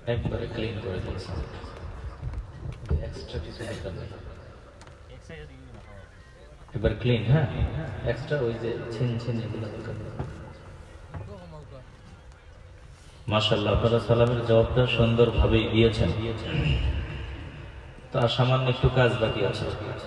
একবারে ক্লিন করে দিয়েছে, এক্সট্রা কিছু দরকার নেই, এবার ক্লিন। হ্যাঁ, এক্সট্রা ওই যে ছিন ছিন এগুলো দরকার নেই। মাশাআল্লাহ, আপনারা সালামের জবাবটা সুন্দরভাবেই দিয়েছেন। তো আর সামান্য একটু কাজ বাকি আছে,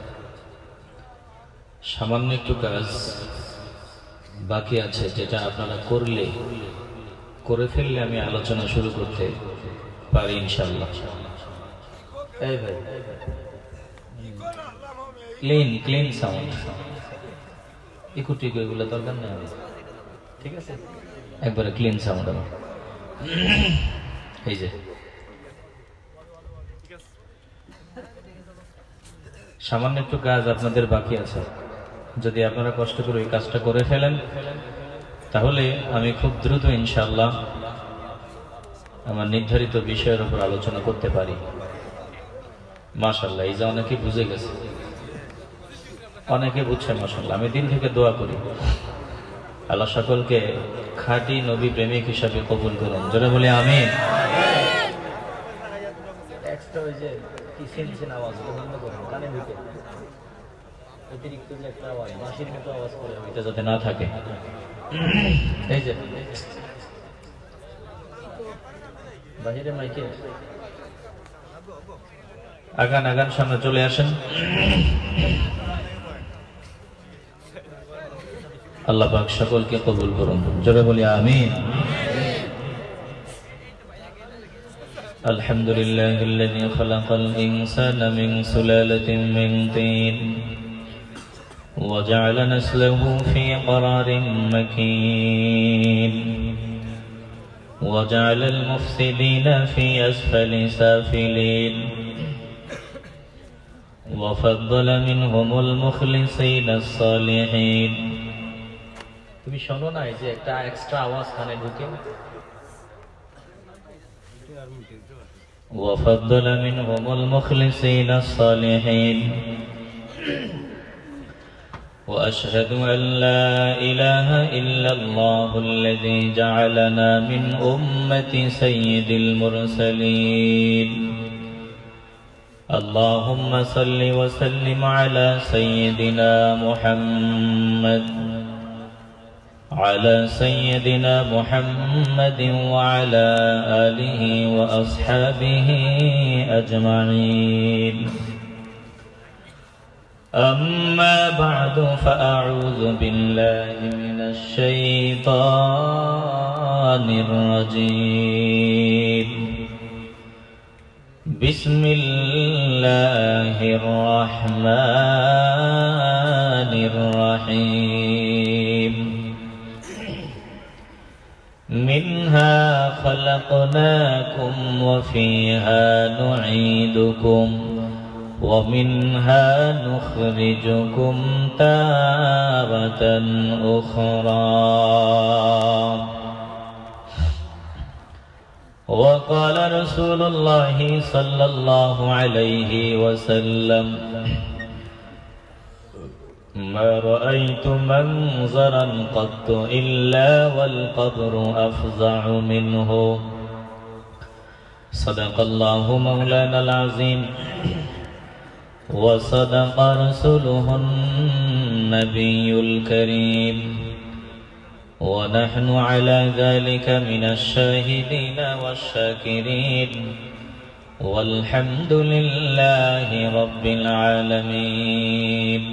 সামান্য একটু কাজ বাকি আছে, যেটা আপনারা করে ফেললে আমি আলোচনা শুরু করতে পারি ইনশাআল্লাহ। এই ভাই, ক্লিন সাউন্ড, ইকুটিকু এগুলো দরকার নেই, ঠিক আছে? একবারে ক্লিন সাউন্ড আমার। এই যে সামান্য একটু কাজ আপনাদের বাকি আছে, যদি আপনারা কষ্ট করে এই কাজটা করে ফেলেন তাহলে আমি খুব দ্রুত ইনশাআল্লাহ আমার নির্ধারিত বিষয়ের উপর আলোচনা করতে পারি। মাশাআল্লাহ, এই যে অনেকে বুঝে গেছে, অনেকে বুঝছে মাশাআল্লাহ। আমি দিন থেকে দোয়া করি আল্লাহ সকলকে খাঁটি নবী প্রেমিক হিসাবে কবুল করুন, জোরে বলে আমিন। এক্সট্রা ওই যে কি সিনসিন আওয়াজ বন্ধ করুন, কানে ঢুকে অতিরিক্ত যে একটা আওয়াজ, বাঁশির মতো আওয়াজ করে, ওইটা যাতে না থাকে। এই যে বাহিরে মাইকে আগান সামনে চলে আসেন। আল্লাহ পাক সকলকে কবুল করুন, জোরে বলি আমিন। আলহামদুলিল্লাহিল্লাযী খালাকাল ইনসানা মিন সুলালাতিন মিন তিন وجعل نسله في قرار مكين وجعل المفسدين في أسفل سافلين وفضل منهم المخلصين الصالحين। তুমি শোনো না, এই যে একটা এক্সট্রা আওয়াজ কানে ঢুকে। وفضل منهم المخلصين الصالحين وأشهد أن لا إله إلا الله الذي جعلنا من أمة سيد المرسلين اللهم صل وسلم على سيدنا محمد وعلى آله وأصحابه أجمعين. أما بعد فأعوذ بالله من الشيطان الرجيم. بسم الله الرحمن الرحيم. منها خلقناكم وفيها نعيدكم ومنها نخرجكم تارة أخرى. وقال رسول الله صلى الله عليه وسلم: ما رأيت منظرا قط إلا والقبر أفظع منه. صدق الله مولانا العظيم وصدق رسوله النبي الكريم ونحن على ذلك من الشاهدين والشاكرين والحمد لله رب العالمين.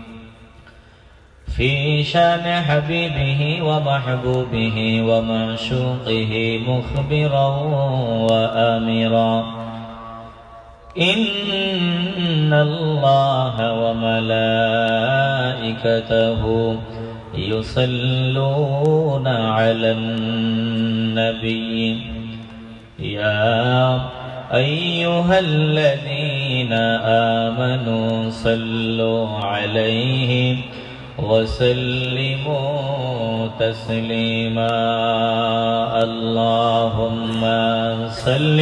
في شان حبيبه ومحبوبه ومعشوقه مخبرا وآمرا: إن الله وملائكته يصلون على النبي يا أيها الذين آمنوا صلوا عليه وسلموا تسليما. اللهم صل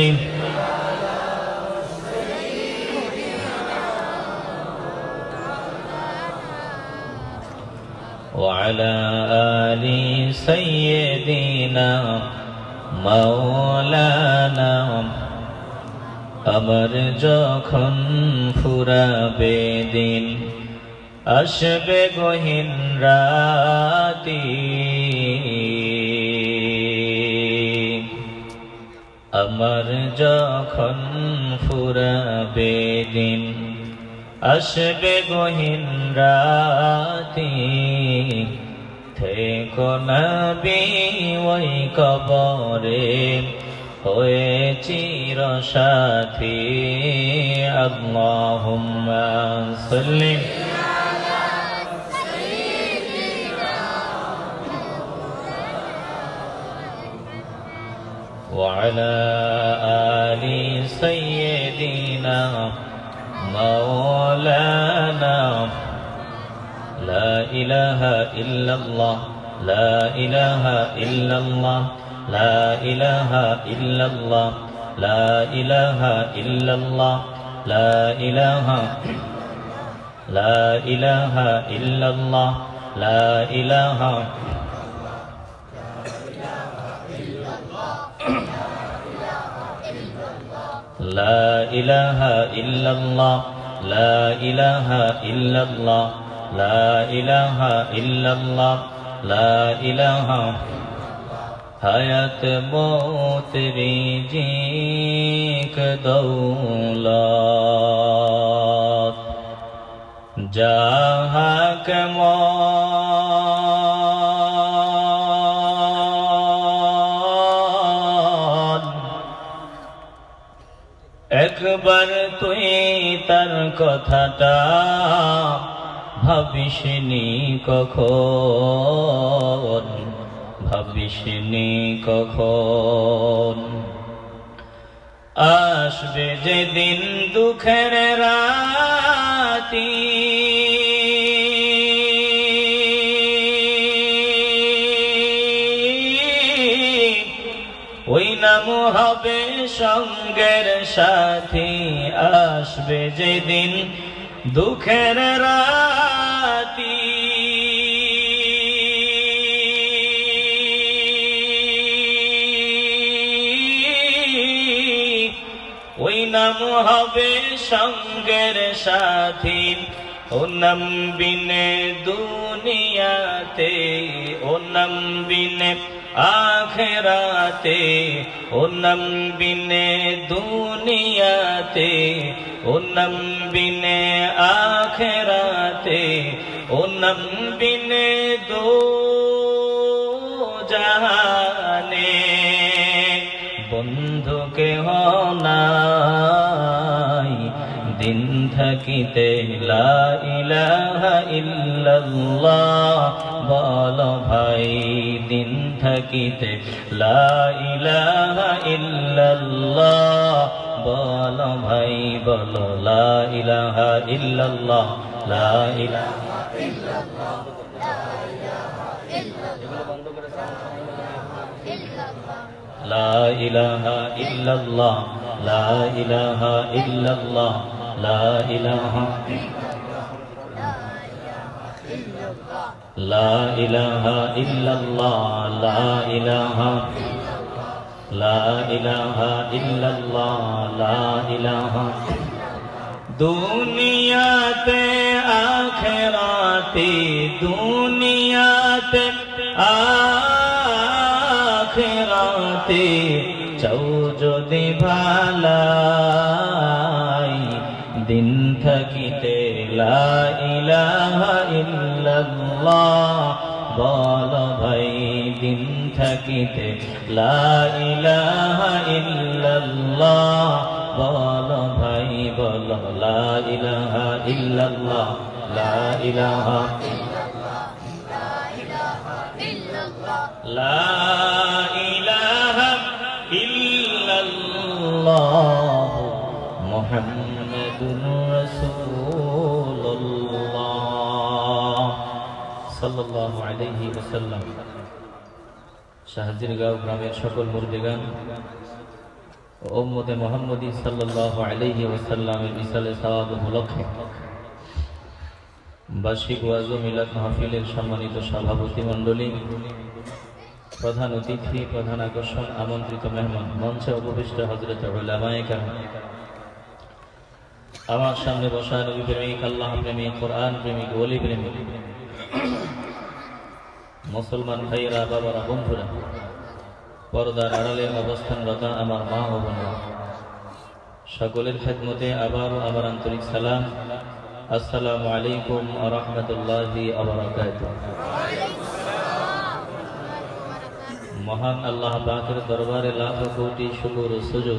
وعلى آل سيدنا মাওলানা আমার যখন ফুরাবে দিন আসবে গহীন রাতি আমার যখন ফুরাবে দিন আসবে গহীন রাতি থেকো নবী ওই কবরে হয়ে চির সাথী আল্লাহুম্মা সাল্লি وعلى آل سيدنا مولانا لا إله إلا الله لا إله إلا الله لا إله إلا الله لا إله إلا الله لا إله لا إله إلا الله لا إله لا إله إلا الله لا إله إلا الله لا إله إلا الله لا إله حیات موت رزق دولت جہاں کے একবার তুই তার কথাটা ভাবিসনি কখন ভাবিসনি কখন আসবে যেদিন দুঃখের রাতি ওই নাম হবে সঙ্গের সাথী আসবে যেদিন দুঃখের রাতি ওই নাম হবে সঙ্গের সাথী ও নাম বিনে দুনিয়াতে ও নাম বিনে আখিরাতে ও নাম বিনে দুনিয়াতে ও নাম বিনে আখিরাতে ও নাম বিনে দো জাহানে বন্ধু কেহ নাই দিন থাকিতে লা ইলাহা ইল্লাল্লাহ বল ভাই দিন থাকিতে লা ইলাহা ইল্লাল্লাহ বল ভাই বল লা ইলাহা ইল্লাল্লাহ লা ইলাহা ইল্লাল্লাহ লা ইলাহা ইল্লাল্লাহ লা ইলাহা ইল্লাল্লাহ লা ইলাহা লা ইলাহা ইল্লাল্লাহ লা ইলাহা লা ইলাহা ইল্লাল্লাহ লা ইলাহা দুনিয়াতে আখিরাতে দুনিয়াতে আখিরাতে চাও যদি ভালাই দিন থাকিতে লা ইলাহা ইল্লাল্লাহ বল ভাই দিন থাকিতে লা ইলাহা ইল্লাল্লাহ বল ভাই বল লা ইলাহা ইল্লাল্লাহ লা ইলাহা লা ইলাহা ইল্লাল্লাহ মুহাম্মাদুর রাসূলুল্লাহ সাল্লাল্লাহু আলাইহি ওয়াসাল্লাম। শাহজিরগাঁও গ্রামের সকল মুরব্বিগান ও উম্মতে মুহাম্মদী সাল্লাল্লাহু আলাইহি ওয়াসাল্লামের মিসালে সওয়াব উপলক্ষে বার্ষিক ওয়াজ ও মিলাদ মাহফিলের সম্মানিত সভাপতি মণ্ডলী, প্রধান অতিথি, প্রধান আকর্ষণ, আমন্ত্রিত মেহমান, মঞ্চে উপবিষ্ট হযরত উলামায়ে কেরাম, আমার সামনে বসা নবী প্রেমিক, আল্লাহ প্রেমিক, কোরআন প্রেমিক, ওলি প্রেমিক মুসলমান ভাইয়েরা, বাবারা, বন্ধুরা, পর্দার আড়ালে অবস্থানরত আমার মা ও বোনেরা, সকলের খেদমতে আবারও আমার আন্তরিক সালাম। আসসালামু আলাইকুম ওয়া রাহমাতুল্লাহি ওয়া বারাকাতুহু। মহান আল্লাহ পাকের দরবারে লাখ কোটি শুকর ও সুজুদ,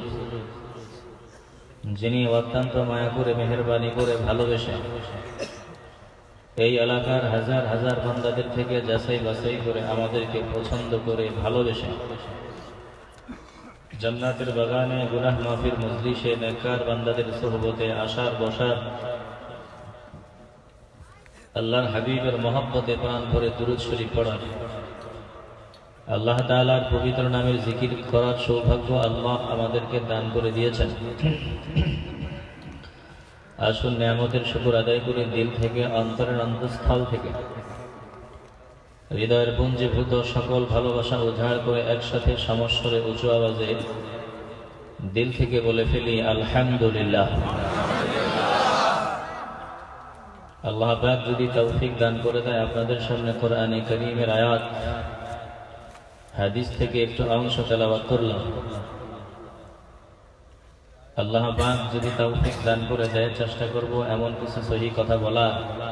যিনি অত্যন্ত মায়া করে, মেহেরবানি করে, ভালোবেসে এই এলাকার হাজার হাজার বান্দাদের থেকে যাচাই বাছাই করে আমাদেরকে পছন্দ করে ভালোবেসে জান্নাতের বাগানে, গুনাহ মাফির মজলিসে, নেককার বান্দাদের সোহবতে আসার বসার, আল্লাহর হাবিবের মহব্বতে প্রাণ ভরে দুরূদ শরীফ পড়ার, আল্লাহ তাআলার পবিত্র নামের জিকির করার সৌভাগ্য আল্লাহ আমাদেরকে দান করে দিয়েছেন। আসুন নিয়ামতের শুকর আদায় করে দিল থেকে, অন্তরের অন্তঃস্থল থেকে, হৃদয়ের পুঞ্জীভূত সকল ভালোবাসা উজাড় করে একসাথে সমস্বরে উঁচু আওয়াজে দিল থেকে বলে ফেলি আলহামদুলিল্লাহ। আল্লাহ পাক যদি তৌফিক দান করে দেয়, আপনাদের সামনে কোরআনে কারীমের আয়াত হাদিস থেকে একটু অংশ তেলাওয়াত করলাম। আল্লাহ পাক যদি তৌফিক দান করে দেয়, চেষ্টা করব এমন কিছু সহিহ কথা বলা,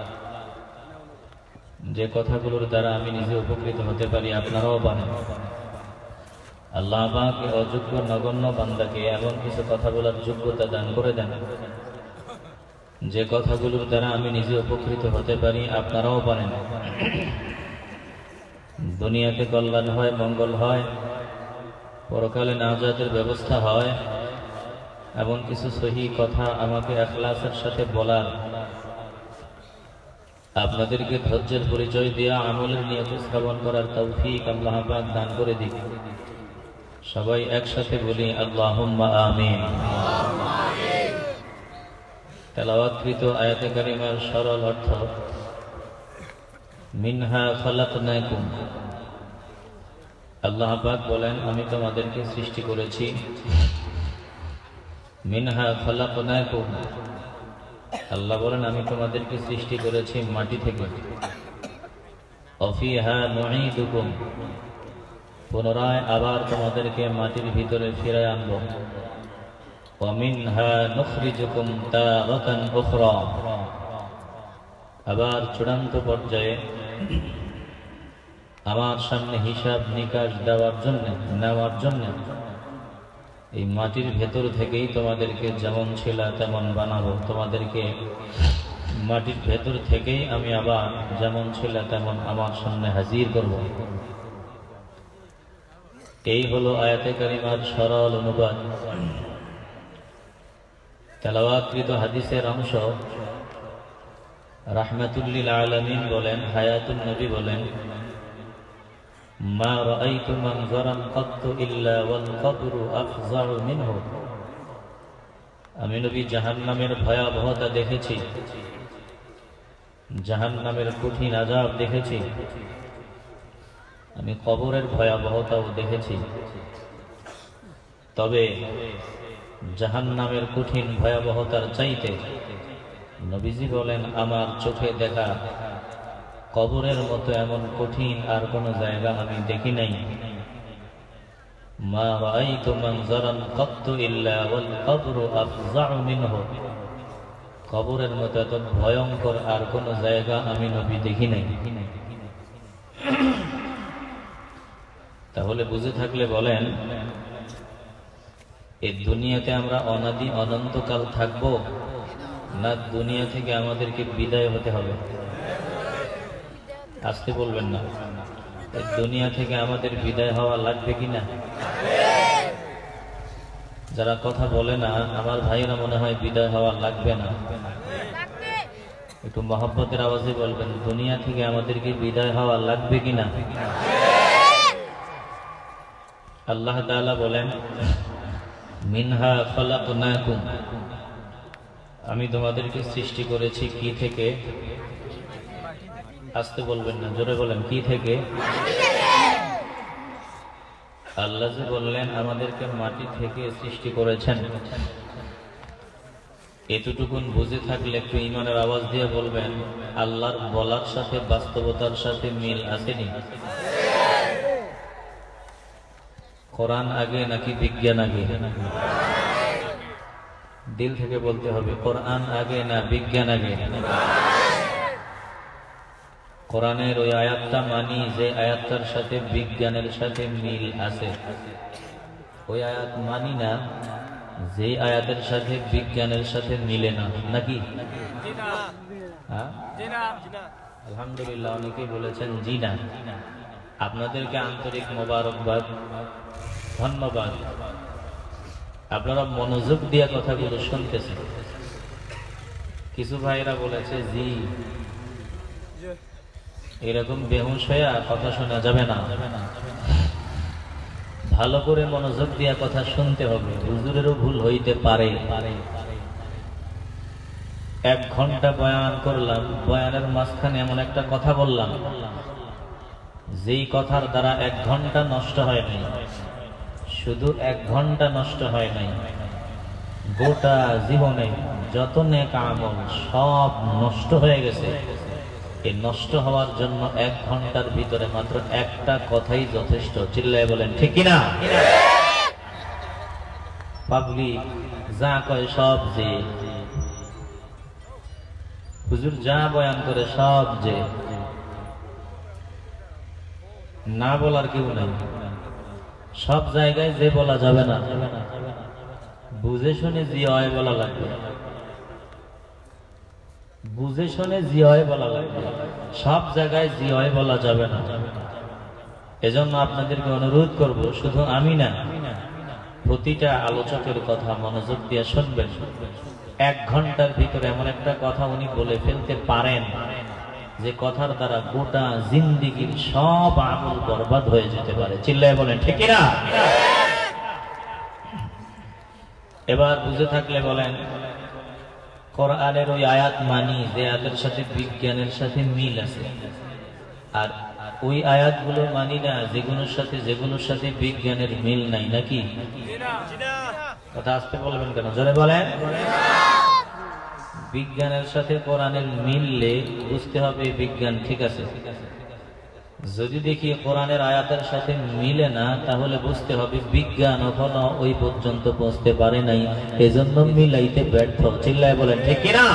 যে কথাগুলোর দ্বারা আমি নিজে উপকৃত হতে পারি, আপনারাও পারেন। আল্লাহ পাক অযোগ্য নগণ্য বান্দাকে এমন কিছু কথা বলার যোগ্যতা দান করে দেন, যে কথাগুলোর দ্বারা আমি নিজে উপকৃত হতে পারি, আপনারাও পারেন। দুনিয়াতে কল্যাণ হয়, মঙ্গল হয়, পরকালে নাজাতের ব্যবস্থা হয়, এমন কিছু সহিহ কথা আমাকে ইখলাসের সাথে বলার, আপনাদেরকে ধৈর্যের পরিচয় দেয়া, আমলের নিয়ত স্থাপন করার তৌফিক আল্লাহ পাক দান করে দিক। সবাই একসাথে বলি আল্লাহুম্মা আমিন। তেলাওয়াতকৃত আয়াতে কারিমার সরল অর্থ, মিনহা খালাকনাকুম। আল্লাহ পাক বলেন, আমি তোমাদেরকে সৃষ্টি করেছি। মিনহা খালাকনাকুম, আল্লাহ বলেন আমি তোমাদেরকে সৃষ্টি করেছি মাটি থেকে। অফিহা নুঈদুকুম, পুনরায় আবার তোমাদেরকে মাটির ভিতরে ফিরায় আনব। ওয়া মিনহা নুখরিজুকুম তারাতান উখরা, আবার চূড়ান্ত পর্যায়ে আমার সামনে হিসাব নিকাশ দেওয়ার জন্য, নেওয়ার জন্য এই মাটির ভেতর থেকেই তোমাদেরকে যেমন ছিল তেমন বানাবো। তোমাদেরকে মাটির ভেতর থেকেই আমি আবার যেমন ছিল তেমন আমার সামনে হাজির করব। এই হলো আয়াতে কারিমার সরল অনুবাদ। তেলাওয়াতকৃত হাদিসের অংশ রাহমাতুল্লিল আলামিন বলেন, হায়াতুন নবী বলেন, মা রাআইতু মানজারান কাত্তু ইল্লা ওয়াল কবরু আফযাউ মিনহু। আমি নবী জাহান্নামের ভয়াবহতা দেখেছি, জাহান্নামের কঠিন আযাব দেখেছি, আমি কবরের ভয়াবহতাও দেখেছি। তবে জাহান্নামের কঠিন ভয়াবহতার চাইতে নবীজি বলেন, আমার চোখে দেখা কবরের মতো এমন কঠিন আর কোন জায়গা আমি দেখি নাই। মা রাআইতু মানজারান কাত্তু ইল্লা ওয়াল কবরু আফযাউ মিনহু, কবরের মতো এত ভয়ঙ্কর আর কোন জায়গা আমি নবী দেখি নাই। তাহলে বুঝে থাকলে বলেন, এই দুনিয়াতে আমরা অনাদি অনন্তকাল থাকবো, না দুনিয়া থেকে আমাদেরকে বিদায় হতে হবে? আসতে বলবেন না। দুনিয়া থেকে আমাদের বিদায় হওয়া লাগবে কিনা? যারা কথা বলে না, আমার ভাইরা মনে হয় বিদায় হওয়া লাগবে না। একটু মহব্বতের আওয়াজে বলবেন, দুনিয়া থেকে আমাদেরকে বিদায় হওয়া লাগবে কিনা? আল্লাহ তাআলা বলেন, মিনহা খালাকনাকুম, আমি তোমাদেরকে সৃষ্টি করেছি কি থেকে? আসতে বলবেন না, জোরে বলেন, কি থেকে? আল্লাহ যে বললেন আমাদেরকে মাটি থেকে সৃষ্টি করেছেন, এতটুকুন বুঝে থাকলে একটু ইমানের আওয়াজ দিয়ে বলবেন আল্লাহর বলার সাথে বাস্তবতার সাথে মিল আসেনি? কোরআন আগে নাকি বিজ্ঞান আগে? দিল থেকে বলতে হবে, কোরআন আগে না বিজ্ঞান আগে? কোরআনের ওই আয়াতটা মানি যে আয়াতটার সাথে বিজ্ঞানের সাথে মিল আছে, ওই আয়াত মানি না যে আয়াতের সাথে বিজ্ঞানের সাথে মিলে না, নাকি? আলহামদুলিল্লাহ, অনেকেই বলেছেন জি না। আপনাদেরকে আন্তরিক মোবারকবাদ, ধন্যবাদ। আপনারা মনোযোগ দিয়ে কথাগুলো শুনতেছেন। কিছু ভাইরা বলেছে জি, এরকম বেহুশ হয়ে কথা শোনা যাবে না। ভালো করে মনোযোগ দিয়ে কথা শুনতে হবে। হুজুরেরও ভুল হইতে পারে। 1 ঘন্টা বয়ান করলাম, বয়ানের মাঝখানে এমন একটা কথা বললাম যেই কথার দ্বারা 1 ঘন্টা নষ্ট হয় নাই। শুধু 1 ঘন্টা নষ্ট হয় নাই, গোটা জীবনে যত নেক আমল সব নষ্ট হয়ে গেছে। এই নষ্ট হওয়ার জন্য 1 ঘন্টার ভিতরে মাত্র একটা কথাই যথেষ্ট। চিল্লায় বলেন ঠিক কিনা? পাবলিক যা কয় সব যে, হুজুর যা বয়ান করে সব যে, না বলার কেউ নাই। সব জায়গায় যে বলা যাবে না, বুঝে শুনে জি হয় বলা লাগবে, বুঝে শুনে জি হয় বলা লাগবে। সব জায়গায় জি হয় বলা যাবে না। এজন্য আপনাদেরকে অনুরোধ করব, শুধু আমি না, প্রতিটা আলোচকের কথা মনোযোগ দিয়ে শুনবেন। 1 ঘন্টার ভিতরে এমন একটা কথা উনি বলে ফেলতে পারেন যে কথার দ্বারা গোটা জিন্দেগীর সব আমল বরবাদ হয়ে যেতে পারে। চিল্লায় বলেন ঠিক না? এবার বুঝে থাকলে বলেন, কোরআনের ওই আয়াত মানি যে আয়াতের সাথে বিজ্ঞানের সাথে মিল আছে, আর ওই আয়াতগুলো মানি না যেগুলোর সাথে বিজ্ঞানের মিল নাই, নাকি? কথা আসতে বলবেন কেন? জোরে বলেন। বিজ্ঞানের সাথে কোরআনের মিললে বুঝতে হবে বিজ্ঞান ঠিক আছে। যদি দেখি কোরআনের আয়াতের সাথে মিলে না, তাহলে বুঝতে হবে বিজ্ঞান এখনো ওই পর্যন্ত পৌঁছতে পারে নাই, এজন্য মিলাইতে ব্যর্থ। চিল্লায় বলেন ঠিক কিনা?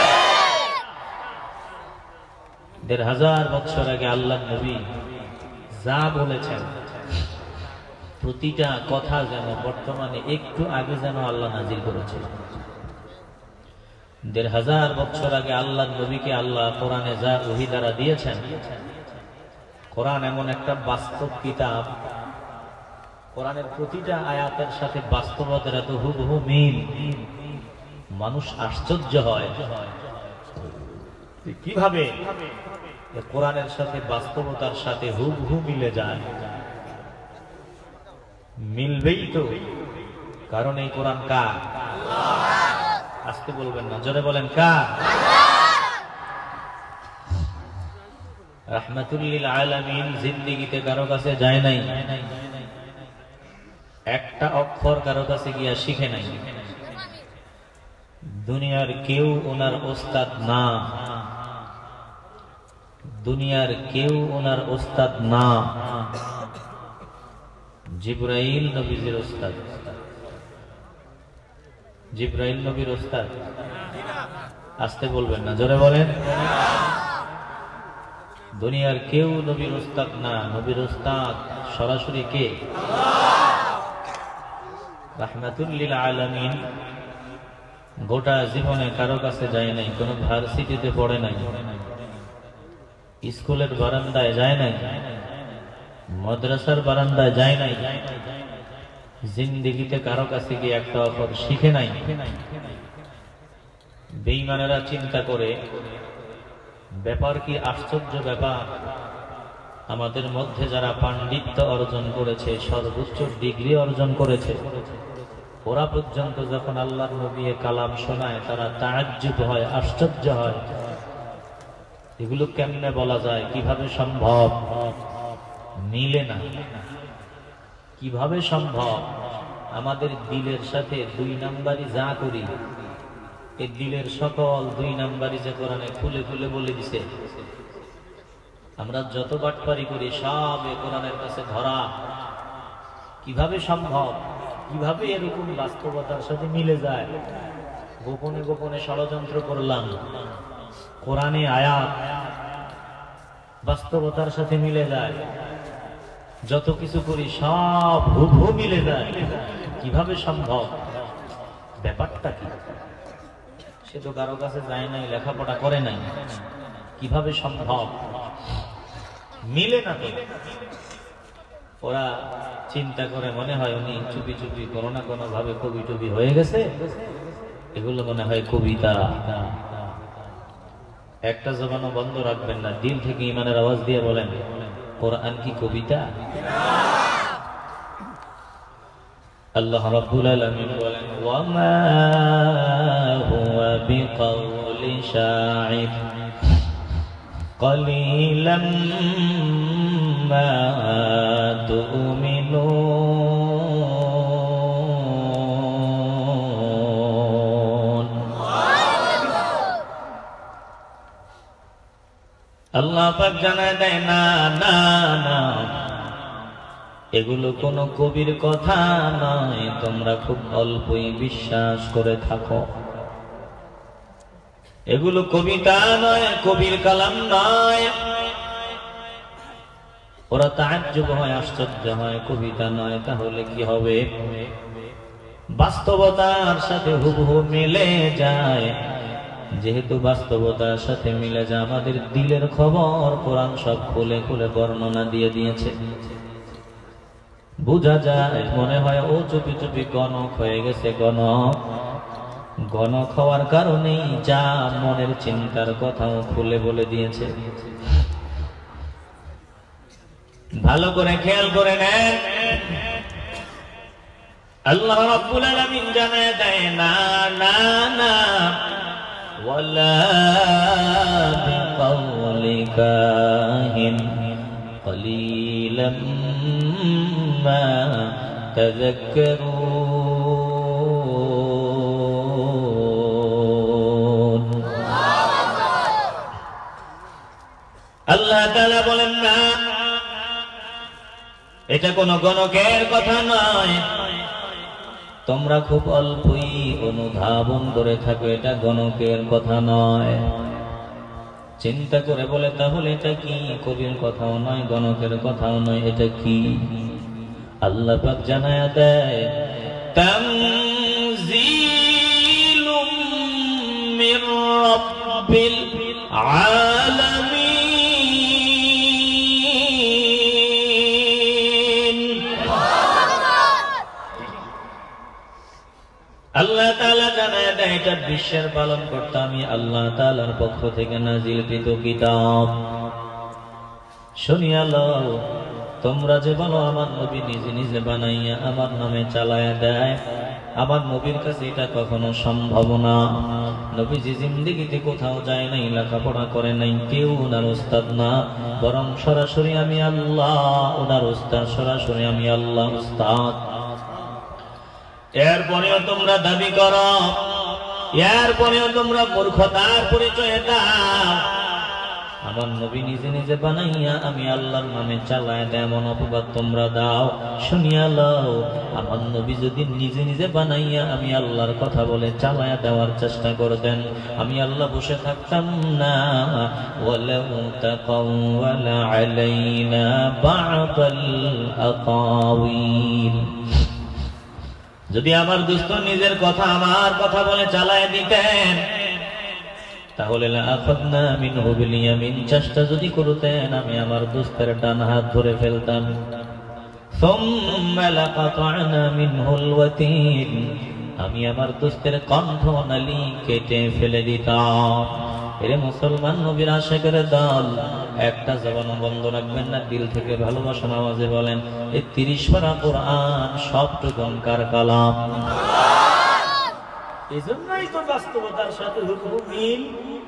1500 বছর আগে আল্লাহ নবী যা বলেছেন, প্রতিটা কথা যেন বর্তমানে একটু আগে যেন আল্লাহ নাজিল করেছেন। 1500 বছর আগে আল্লাহ নবীকে আল্লাহ কোরআনে যা ওহী দ্বারা দিয়েছেন, কোরআন এমন একটা বাস্তব কিতাব, কোরআনের প্রতিটা আয়াতের সাথে বাস্তবতার এত হুবহু মিল, মানুষ আশ্চর্য হয় কিভাবে কোরআনের সাথে বাস্তবতার সাথে হুবহু মিলে যায়। মিলবেই তো, কারণ এই কোরআন কার? আজকে বলবেন না, জোরে বলেন কার? রাহমাতুল লিল আলামিন জিন্দেগিতে কারো কাছে যায় নাই, একটা অক্ষর কারো কাছে গিয়া শিখে নাই। দুনিয়ার কেউ ওনার ওস্তাদ না, দুনিয়ার কেউ ওনার ওস্তাদ না। জিবরাইল নবীর ওস্তাদ, জিবরাইল নবীর ওস্তাদ। আসতে বলবেন না, জোরে বলেন। দুনিয়ার কেউ নবীর ওস্তাদ না, নবীর ওস্তাদ সরাসরি কে? রাহমাতুল লিল আলামিন। গোটা জীবনে কারো কাছে যায় নাই, কোন ভার্সিটিতে পড়ে নাই, স্কুলের বারান্দায় যায় নাই, মাদ্রাসার বারান্দায় যায় নাই, জিন্দেগিতে কারো কাছে গিয়ে একটা অক্ষর শিখে নাই। বেঈমানেরা চিন্তা করে, ব্যাপার কি আশ্চর্য ব্যাপার, আমাদের মধ্যে যারা পাণ্ডিত্য অর্জন করেছে, সর্বোচ্চ ডিগ্রি অর্জন করেছে, ওরা পর্যন্ত যখন আল্লাহর নবী কালাম শোনায় তারা তাআজ্জুব হয়, আশ্চর্য হয়, এগুলো কেমনে বলা যায়, কিভাবে সম্ভব? মিলে না। কিভাবে সম্ভব? আমাদের দিলের সাথে 2 নাম্বারই যা করি, এই দিলের সকল 2 নাম্বারই যে কোরআনে খুলে খুলে বলে দিছে। আমরা যত বাটপারি করি সব এ কোরআনের কাছে ধরা। কিভাবে সম্ভব? কিভাবে এরকম বাস্তবতার সাথে মিলে যায়? গোপনে গোপনে ষড়যন্ত্র করলাম, কোরআনে আয়াত বাস্তবতার সাথে মিলে যায়। যত কিছু করি সব হুবহু মিলে যায়। কিভাবে সম্ভব? ব্যাপারটা কি? সে তো কারো কাছে যায় নাই, লেখাপড়া করে নাই, কিভাবে সম্ভব? মিলে না তো। ওরা চিন্তা করে মনে হয় উনি চুপি চুপি কোনো না কোনো ভাবে কবি টবি হয়ে গেছে, এগুলো মনে হয় কবিতা। একটা জবানও বন্ধ রাখবেন না, দিল থেকে ইমানের আওয়াজ দিয়ে বলেন, কোরআন কি কবিতা? আল্লাহ রাব্বুল আলামিন বলেন, ওয়ামা হুয়া বিকাউলি শাইর কলিলাম মা তুমিনুন। আল্লাহ পাক জানায় দেয়, না না না, এগুলো কোনো কবির কথা নয়, তোমরা খুব অল্পই বিশ্বাস করে থাকো। এগুলো কবিতা নয়, কবির কালাম নয়। ওরা তাজ্জুব হয়, আশ্চর্য হয়, কবিতা নয়, তাহলে কি হবে? বাস্তবতার সাথে হুবহু মিলে যায়। যেহেতু বাস্তবতার সাথে মিলে যায়, আমাদের দিলের খবর কোরআন সব খুলে খুলে বর্ণনা দিয়ে দিয়েছে। বোঝা যায়, মনে হয় ও চুপি চুপি গণক হয়ে গেছে। গণক হওয়ার কারণেই যা মনের চিন্তার কথাও খুলে বলে দিয়েছে। ভালো করে খেয়াল করে নেন, আল্লাহ রাব্বুল আলামিন জানায় দেয়, না না না, ওয়ালা বিকাউলি কাহিন কলিলাম মা তাযাক্কারুন। আল্লাহ তাআলা বলেন, না, এটা কোনো গণকের কথা নয়। তোমরা খুব অল্পই অনুধাবন করে থাকো, এটা গণকের কথা নয়। চিন্তা করে বলে, তাহলে এটা কি? কবির কথাও নয়, গণকের কথাও নয়, এটা কি? আল্লাহ পাক জানায়া দেয়, তানজিলুম মির রাব্বিল আলামিন। আল্লাহ তাআলা জানায় দেয়, এটা বিশ্বের পালন করতে আমি আল্লাহ তাআলার পক্ষ থেকে নাজিলকৃত কিতাব। শুনিয়া লও, তোমরা যে বলো আমার নবী নিজে নিজে বানাইয়া আমার নামে চালায়া দেয়, আমার নবীর কাছে এটা কখনো সম্ভব না। নবীজি জিন্দেগিতে কোথাও যায় নাই, লেখাপড়া করে নাই, কেউ ওনার উস্তাদ না, বরং সরাসরি আমি আল্লাহ ওনার উস্তাদ, সরাসরি আমি আল্লাহ উস্তাদ। এরপরেও তোমরা দাবি করো, এরপরেও তোমরা মূর্খতার পরিচয় দাও। আমার নবী নিজে নিজে বানাইয়া আমি আল্লাহর নামে চালায় দেয়, এমন অপবাদ তোমরা দাও। শুনিয়া লও, আমার নবী যদি নিজে নিজে বানাইয়া আমি আল্লাহর কথা বলে চালায়া দেওয়ার চেষ্টা করতেন, আমি আল্লাহ বসে থাকতাম না। ওয়ালাউ তাকাওয়ালা আলাইনা বা'দাল আকাওয়িল, যদি আমার দোস্ত নিজের কথা আমার কথা বলে চালায় দিতেন, তাহলে লাআখাযনা মিনহু বিল ইয়ামিন, চেষ্টা যদি করতেন আমি আমার দোস্তের ডান হাত ধরে ফেলতাম। সুম্মা লাকাতা'না মিনহুল ওয়াতিন, আমি আমার দোস্তের কণ্ঠনালী কেটে ফেলে দিতাম। এরে মুসলমান, নবীর আশিকের দল, একটা জবান বন্ধ রাখবেন না, দিল থেকে ভালোবাসার আওয়াজে বলেন, এই 30 পারা কোরআন সবটুকু কার কালাম? এজন্যই তো বাস্তবতার সাথে হুবহু মিল।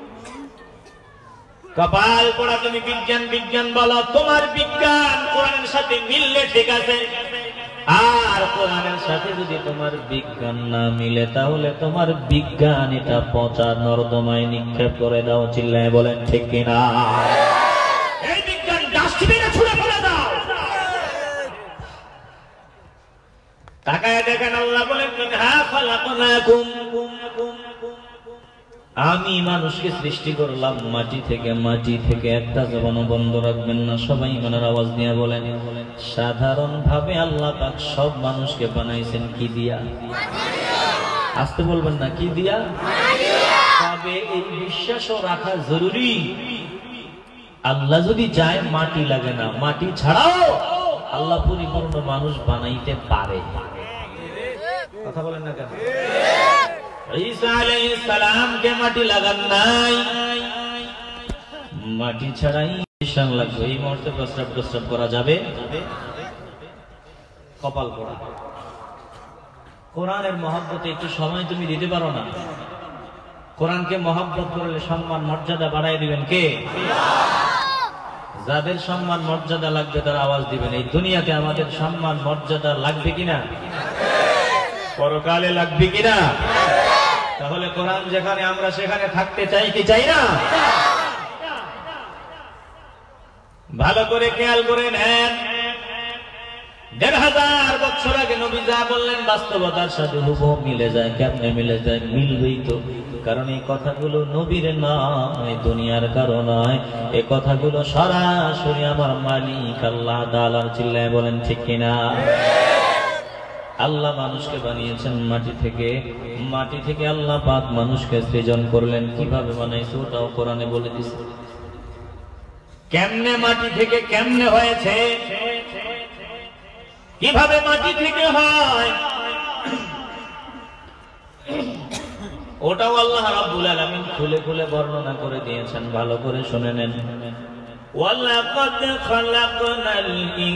কপাল পোড়া তুমি বিজ্ঞান বিজ্ঞান বলো, তোমার বিজ্ঞান কোরআনের সাথে মিললে ঠিক আছে, আর কোরআনের সাথে যদি তোমার বিজ্ঞান না মিলে তাহলে তোমার বিজ্ঞান এটা পচা নর্দমায় নিক্ষেপ করে দাও। চিল্লায় বলেন ঠিক কিনা? এই বিজ্ঞান ডাস্টবিনে ছুঁড়ে ফেলে দাও। তাকায় দেখেন আল্লাহ বলেন মিনহা খালাকনাকুম, আমি মানুষকে সৃষ্টি করলাম মাটি থেকে। মাটি থেকে একটা জবানও বন্ধ রাখবেন না। সবাই মনের আওয়াজ দিয়ে বলেন, সাধারণ ভাবে আল্লাহ পাক সব মানুষকে বানাইছেন কি দিয়া? আসতে বলবেন না, কি দিয়া? তবে এই বিশ্বাসও রাখা জরুরি, আল্লাহ যদি চায় মাটি লাগে না, মাটি ছাড়াও আল্লাহ পরিপূর্ণ মানুষ বানাইতে পারে। কথা বলেন না কেন? ঈসা আলাইহিস সালামকে মাটি লাগান নাই, মাটি ছাড়াই ঈশান লাগবে। এই মুহূর্তে প্রস্রাব করা যাবে? কপাল পড়া। কোরআনের মহব্বতে একটু সময় তুমি দিতে পারো না? কোরআনকে মহব্বত করলে সম্মান মর্যাদা বাড়াই দিবেন কে? যাদের সম্মান মর্যাদা লাগবে তারা আওয়াজ দিবেন। এই দুনিয়াতে আমাদের সম্মান মর্যাদা লাগবে কিনা? পরকালে লাগবে কিনা? তাহলে কোরআন যেখানে আমরা সেখানে থাকতে চাই কি চাই না? ভালো করে খেয়াল করে নেন। ১৫০০ বছর আগে নবী যা বললেন বাস্তবতার সাথে হুবহু মিলে যায়। কেমনে মিলে যায়? মিলবেই তো, কারণ এই কথাগুলো নবীর নয়, দুনিয়ার কারো নয়। এই কথাগুলো সরাসরি আমার মালিক আল্লাহ তাআলার। চিল্লায় বলেন ঠিক কিনা? আল্লাহ মানুষকে বানিয়েছেন মাটি থেকে। মাটি থেকে আল্লাহ পাক মানুষকে সৃজন করলেন। কিভাবে বানাইছে ওটাও কোরআনে বলে দিয়েছে। কেমনে মাটি থেকে কেমনে হয়েছে, কিভাবে মাটি থেকে হয়, ওটাও আল্লাহ রাব্বুল আলামিন খুলে খুলে বর্ণনা করে দিয়েছেন। ভালো করে শুনে নেন। ওয়ালাকাদ খালাকনাল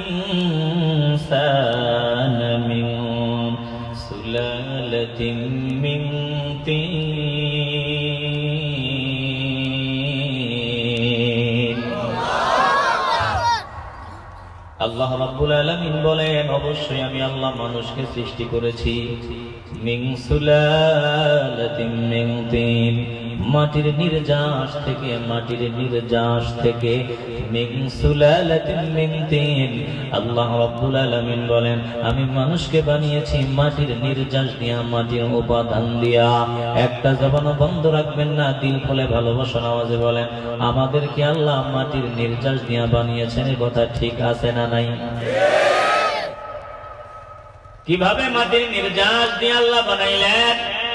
ইনসানা মিন সুলালাতিন মিন তিন। আল্লাহ রাব্বুল আলামিন বলেন, অবশ্যই আমি আল্লাহ মানুষকে সৃষ্টি করেছি মিন সুলালাতিন মিন তিন, মাটির নির্যাস থেকে। মাটির নির্যাস থেকে মিন সুলালাতিন মিন তিন। আল্লাহ রাব্বুল আলামিন বলেন, আমি মানুষকে বানিয়েছি মাটির নির্যাস দিয়া, মাটির উপাদান দিয়া। একটা জবানও বন্ধ রাখবেন না। দিল খুলে ভালোবাসার আওয়াজে বলেন, আমাদেরকে আল্লাহ মাটির নির্যাস দিয়া বানিয়েছেন। এই কথা ঠিক আছে না নাই? কিভাবে মাটির নির্যাস দিয়ে আল্লাহ বানাইলেন?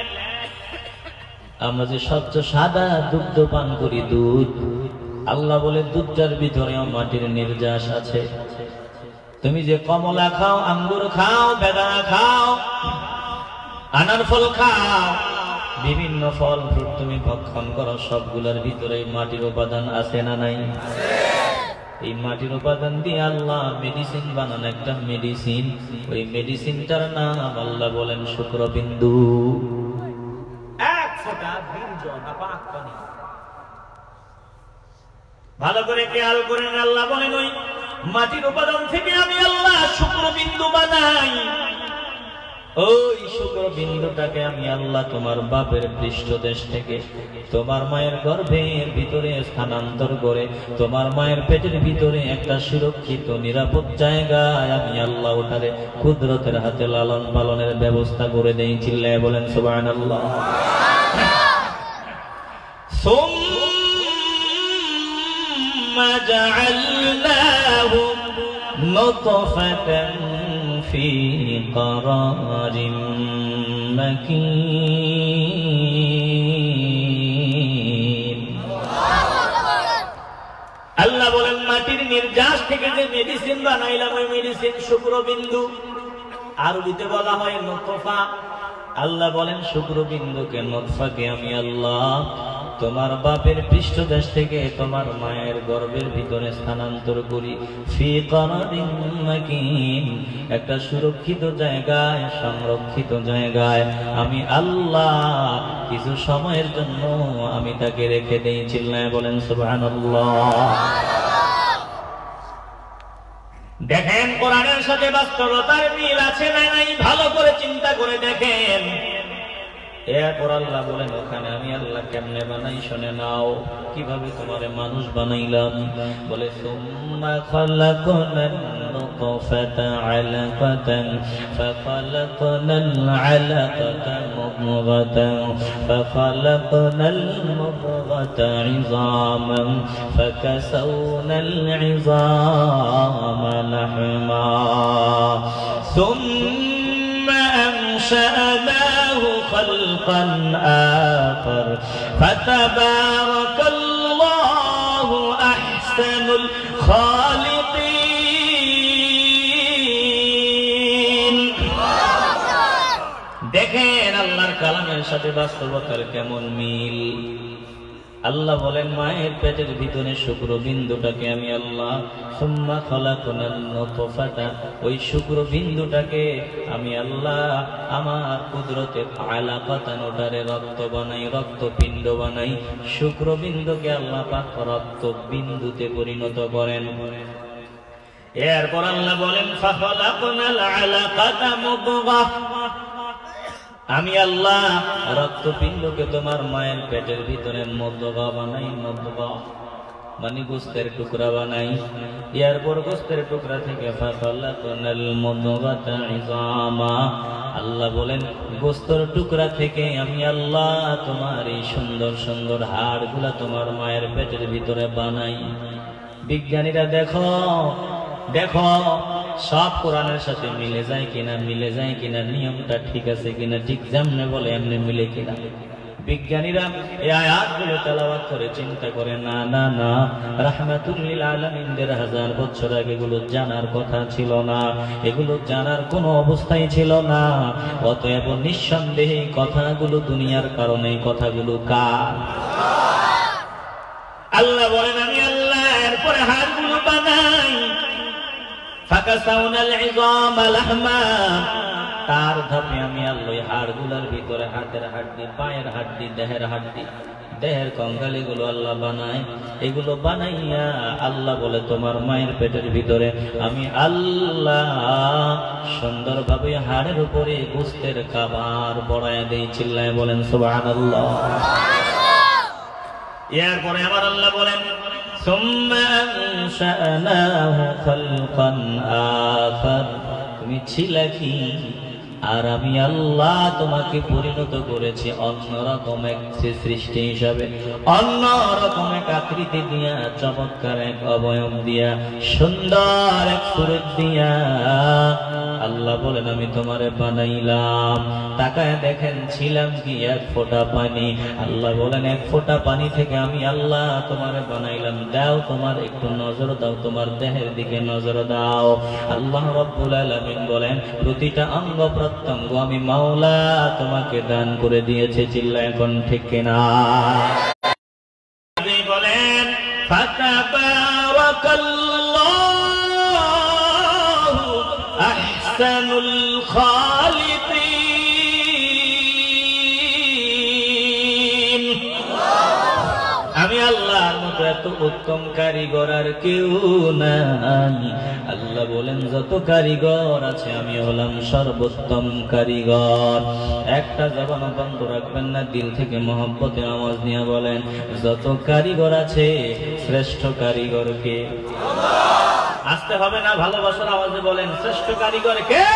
আমরা যে স্বচ্ছ সাদা দুগ্ধ পান করি, দুধ, আল্লাহ বলে দুধটার ভিতরেও মাটির নির্যাস আছে। তুমি যে কমলা খাও, আঙ্গুর খাও, বেদানা খাও, আনার ফল খাও, বিভিন্ন ফল ফ্রুট তুমি ভক্ষণ করো, সবগুলোর ভিতরে মাটির উপাদান আছে না নাই? এই মাটির উপাদান দিয়ে আল্লাহ মেডিসিন বানান, একটা মেডিসিন। ওই মেডিসিনটার নাম আল্লাহ বলেন শুক্রবিন্দু। এক ফোঁটা বীর্য না পাক পানি। ভালো করে খেয়াল করেন। আল্লাহ বলেন, ওই মাটির উপাদান থেকে আমি আল্লাহ শুক্রবিন্দু বানাই। ওই শুক্রবিন্দুটাকে আমি আল্লাহ তোমার বাপের পৃষ্ঠদেশ থেকে তোমার মায়ের গর্ভের ভিতরে স্থানান্তর করে তোমার মায়ের পেটের ভিতরে একটা সুরক্ষিত নিরাপদ জায়গায় আমি আল্লাহ ওটারে কুদরতের হাতে লালন পালনের ব্যবস্থা করে দেই। চিল্লায় বলেন সুবহানাল্লাহ। সুম্মা জাআলনাহু নুতফাতান في قرار مكين। আল্লাহ বলেন, মাটির নির্যাস থেকে যে মেডিসিন বানাইলাম ওই মেডিসিন শুক্রবিন্দু। আরবিতে বলা হয় নুতফা। আল্লাহ বলেন শুক্রবিন্দুকে, নুতফাকে আমি আল্লাহ তোমার বাপের পৃষ্ঠদেশ থেকে তোমার মায়ের গর্ভের ভিতরে স্থানান্তর করি। ফি করারিন মাকিন, একটা সুরক্ষিত জায়গায়, সংরক্ষিত জায়গায় আমি আল্লাহ কিছু সময়ের জন্য আমি তাকে রেখে দেই। চিল্লায় বলেন সুবহানাল্লাহ। দেখেন কোরআনের সাথে বাস্তবতার মিল আছে না নাই, ভালো করে চিন্তা করে দেখেন। এরপর আল্লাহ বলেন ওখানে আমি আল্লাহ কেমনে বানাই শুনে নাও, কিভাবে তোমারে মানুষ বানাইলাম। বলে সুম্মা খালাকনান নুতফাতা আলাকাতান ফাখালাকনাল আলাকাতা মুদগাতান ফাখালাকনাল মুদগাতা ইযামান ফাকাসাওনাল ইযামা লাহমা সুম্মা আনশা'নাহু خلقا آخر فتبارك الله أحسن الخالقين। দেখেন আল্লাহর কালামের সাথে বাস্তবতার কেমন মিল। আল্লাহ বলেন মায়ের পেটের ভিতরে শুক্রবিন্দুটাকে আমি আল্লাহ সুম্মা খালাকনাল নুতফাতা, ওই শুক্রবিন্দুটাকে আমি আল্লাহ আমার কুদরতের আলাকাতান ওটারে রক্ত বানাই, রক্তপিণ্ড বানাই। শুক্রবিন্দুকে আল্লাহ পাক রক্তবিন্দুতে পরিণত করেন। এরপর আল্লাহ বলেন ফাখালাকনাল আলাকাতা মুদগাহ, আমি আল্লাহ রক্তপিণ্ডকে তোমার মায়ের পেটের ভিতরে মুদগা বানাই। মুদগা মানে গোস্তের টুকরা বানাই। এরপর গোস্তের টুকরা থেকে ফাখালাকনাল মুদগাতা ইযামা, আল্লাহ বলেন গোস্তের টুকরা থেকে আমি আল্লাহ তোমার এই সুন্দর সুন্দর হাড়গুলা তোমার মায়ের পেটের ভিতরে বানাই। বিজ্ঞানীরা দেখো দেখো সব কোরআনের সাথে মিলে যায় কিনা, মিলে যায় কিনা, নিয়মটা ঠিক আছে কিনা, ঠিক যেমনে বলে এমনি মিলে কিনা। বিজ্ঞানীরা এই আয়াতগুলো তেলাওয়াত করে চিন্তা করে না না না, রাহমাতুল লিল আলামিনদের 1000 বছর আগে এগুলো জানার কথা ছিল না, এগুলো জানার কোনো অবস্থাই ছিল না। অতএব নিঃসন্দেহে কথাগুলো দুনিয়ার কারণে, কথাগুলো কার? আল্লাহ বলেন আমি আল্লাহ এরপরে হাড়গুলো বানাই। ফাকাসাউনাল ইযামা লাহমা, তার ধাপে আমি আল্লাহ হাড়গুলোর ভিতরে হাতের হাড়ি, পায়ের হাড়ি, দেহের হাড়ি, দেহের কঙ্কালিগুলো আল্লাহ বানায়। এগুলো বানাইয়া আল্লাহ বলে তোমার মায়ের পেটের ভিতরে আমি আল্লাহ সুন্দরভাবে হাড়ের উপরে গোস্তের খাবার বড়াইয়া দেই। চিল্লায় বলেন সুবহানাল্লাহ। এরপরে আমার আল্লাহ বলেন সুম্মা আনশা'নাহু খালকান আখার, তুমি ছিলে কি আর আমি আল্লাহ তোমাকে পরিণত করেছি অন্যরকম এক সৃষ্টি হিসাবে, অন্যরকম এক আকৃতি দিয়া, চমৎকার এক অবয়ব দিয়া, সুন্দর এক সুরত দিয়া আল্লাহ বলেন আমি তোমারে বানাইলাম। তাকায় দেখেন ছিলাম কি এক ফোঁটা পানি। আল্লাহ বলেন এক ফোঁটা পানি থেকে আমি আল্লাহ তোমারে বানাইলাম। দাও তোমার একটু নজর দাও, তোমার দেহের দিকে নজর দাও। আল্লাহ রাব্বুল আলামিন বলেন প্রতিটা অঙ্গ প্রত্যঙ্গ আমি মাওলা তোমাকে দান করে দিয়েছে। চিল্লায় এখন ঠিক কিনা? বলেন ফাতাবারাকাল্লাহু আহসানুল খালিকিন। আমি আল্লাহর মতো এত উত্তম কারিগর আর কেউ নাই। আল্লাহ বলেন যত কারিগর আছে আমি হলাম সর্বোত্তম কারিগর। একটা জবান বন্ধ রাখবেন না, দিল থেকে মহব্বতে আওয়াজ নিয়ে বলেন যত কারিগর আছে শ্রেষ্ঠ কারিগর কে? আসতে হবে না, ভালোবাসার আওয়াজে বলেন শ্রেষ্ঠ কারিগর কে?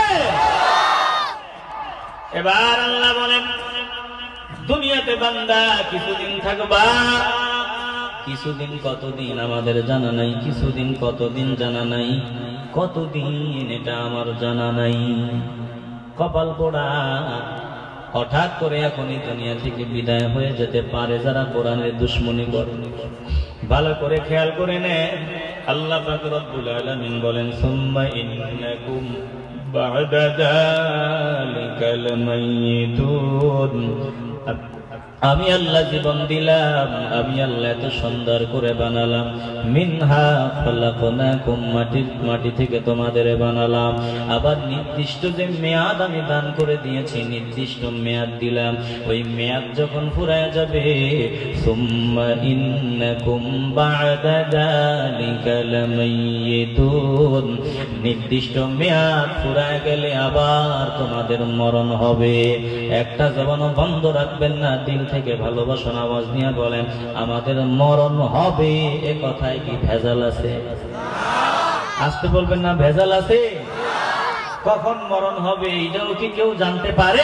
এবার আল্লাহ বলেন দুনিয়াতে বান্দা কিছুদিন থাকবা। কিছুদিন কতদিন আমাদের জানা নাই, কিছুদিন কতদিন জানা নাই, কতদিন এটা আমার জানা নাই। কপাল পোড়া, হঠাৎ করে এখনই দুনিয়া থেকে বিদায় হয়ে যেতে পারে যারা কোরআনের দুশমনি করে। ভালো করে খেয়াল করে নেন, আল্লাহ পাক রব্বুল আলামিন বলেন সুম্মা ইন্নাকুম বা'দা যালিকা লামাইতুন। আমি আল্লাহ জীবন দিলাম, আমি আল্লাহ এত সুন্দর করে বানালাম। মিনহা খালাকনাকুম, মাটি থেকে তোমাদের বানালাম। আবার নির্দিষ্ট যে মেয়াদ আমি দান করে দিয়েছি, নির্দিষ্ট মেয়াদ দিলাম, ওই মেয়াদ যখন ফুরায় যাবে, সুম্মা ইন্নাকুম বা'দা যালিকা লামাইয়িতুন, নির্দিষ্ট মেয়াদ ফুরায় গেলে আবার তোমাদের মরণ হবে। একটা জবানও বন্ধ রাখবেন না, দিল থেকে ভালোবাসা আওয়াজ নিয়ে বলেন আমাদের মরণ হবে। এ কথায় কি ভেজাল আছে? আসতে বলবেন না ভেজাল আছে? কখন মরণ হবে এটাও কি কেউ জানতে পারে?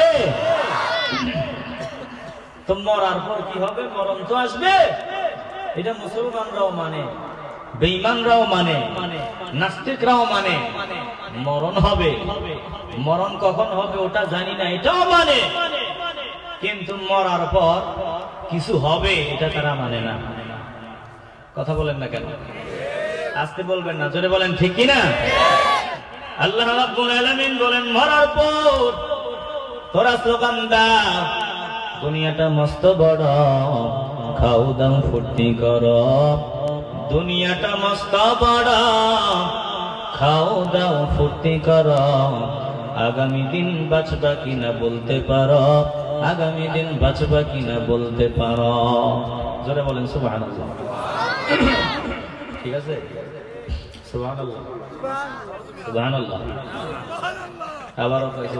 তো মরার পর কি হবে? মরণ তো আসবে। এটা মুসলমানরাও মানে, বেঈমানরাও মানে, নাস্তিকরাও মানে। মরণ হবে, মরণ কখন হবে ওটা জানি না এটাও মানে, কিন্তু মরার পর কিছু হবে এটা তারা মানে না। কথা বলেন না কেন? আস্তে বলবেন না, জোরে বলেন ঠিক কি না? আল্লাহ রাব্বুল আলামিন বলেন মরার পর তোরা স্লোগান দাও, দুনিয়াটা মস্ত বড়, খাও দাও ফুর্তি করো। দুনিয়াটা মস্ত বড়, খাও দাও ফুর্তি করো। আগামী দিন বাঁচবা কিনা বলতে পারো, আগামী দিন বাঁচবা কিনা বলতে পারো। জোরে বলেন সুবহানাল্লাহ। ঠিক আছে, সুবহানাল্লাহ, সুবহানাল্লাহ। আবারও কইছি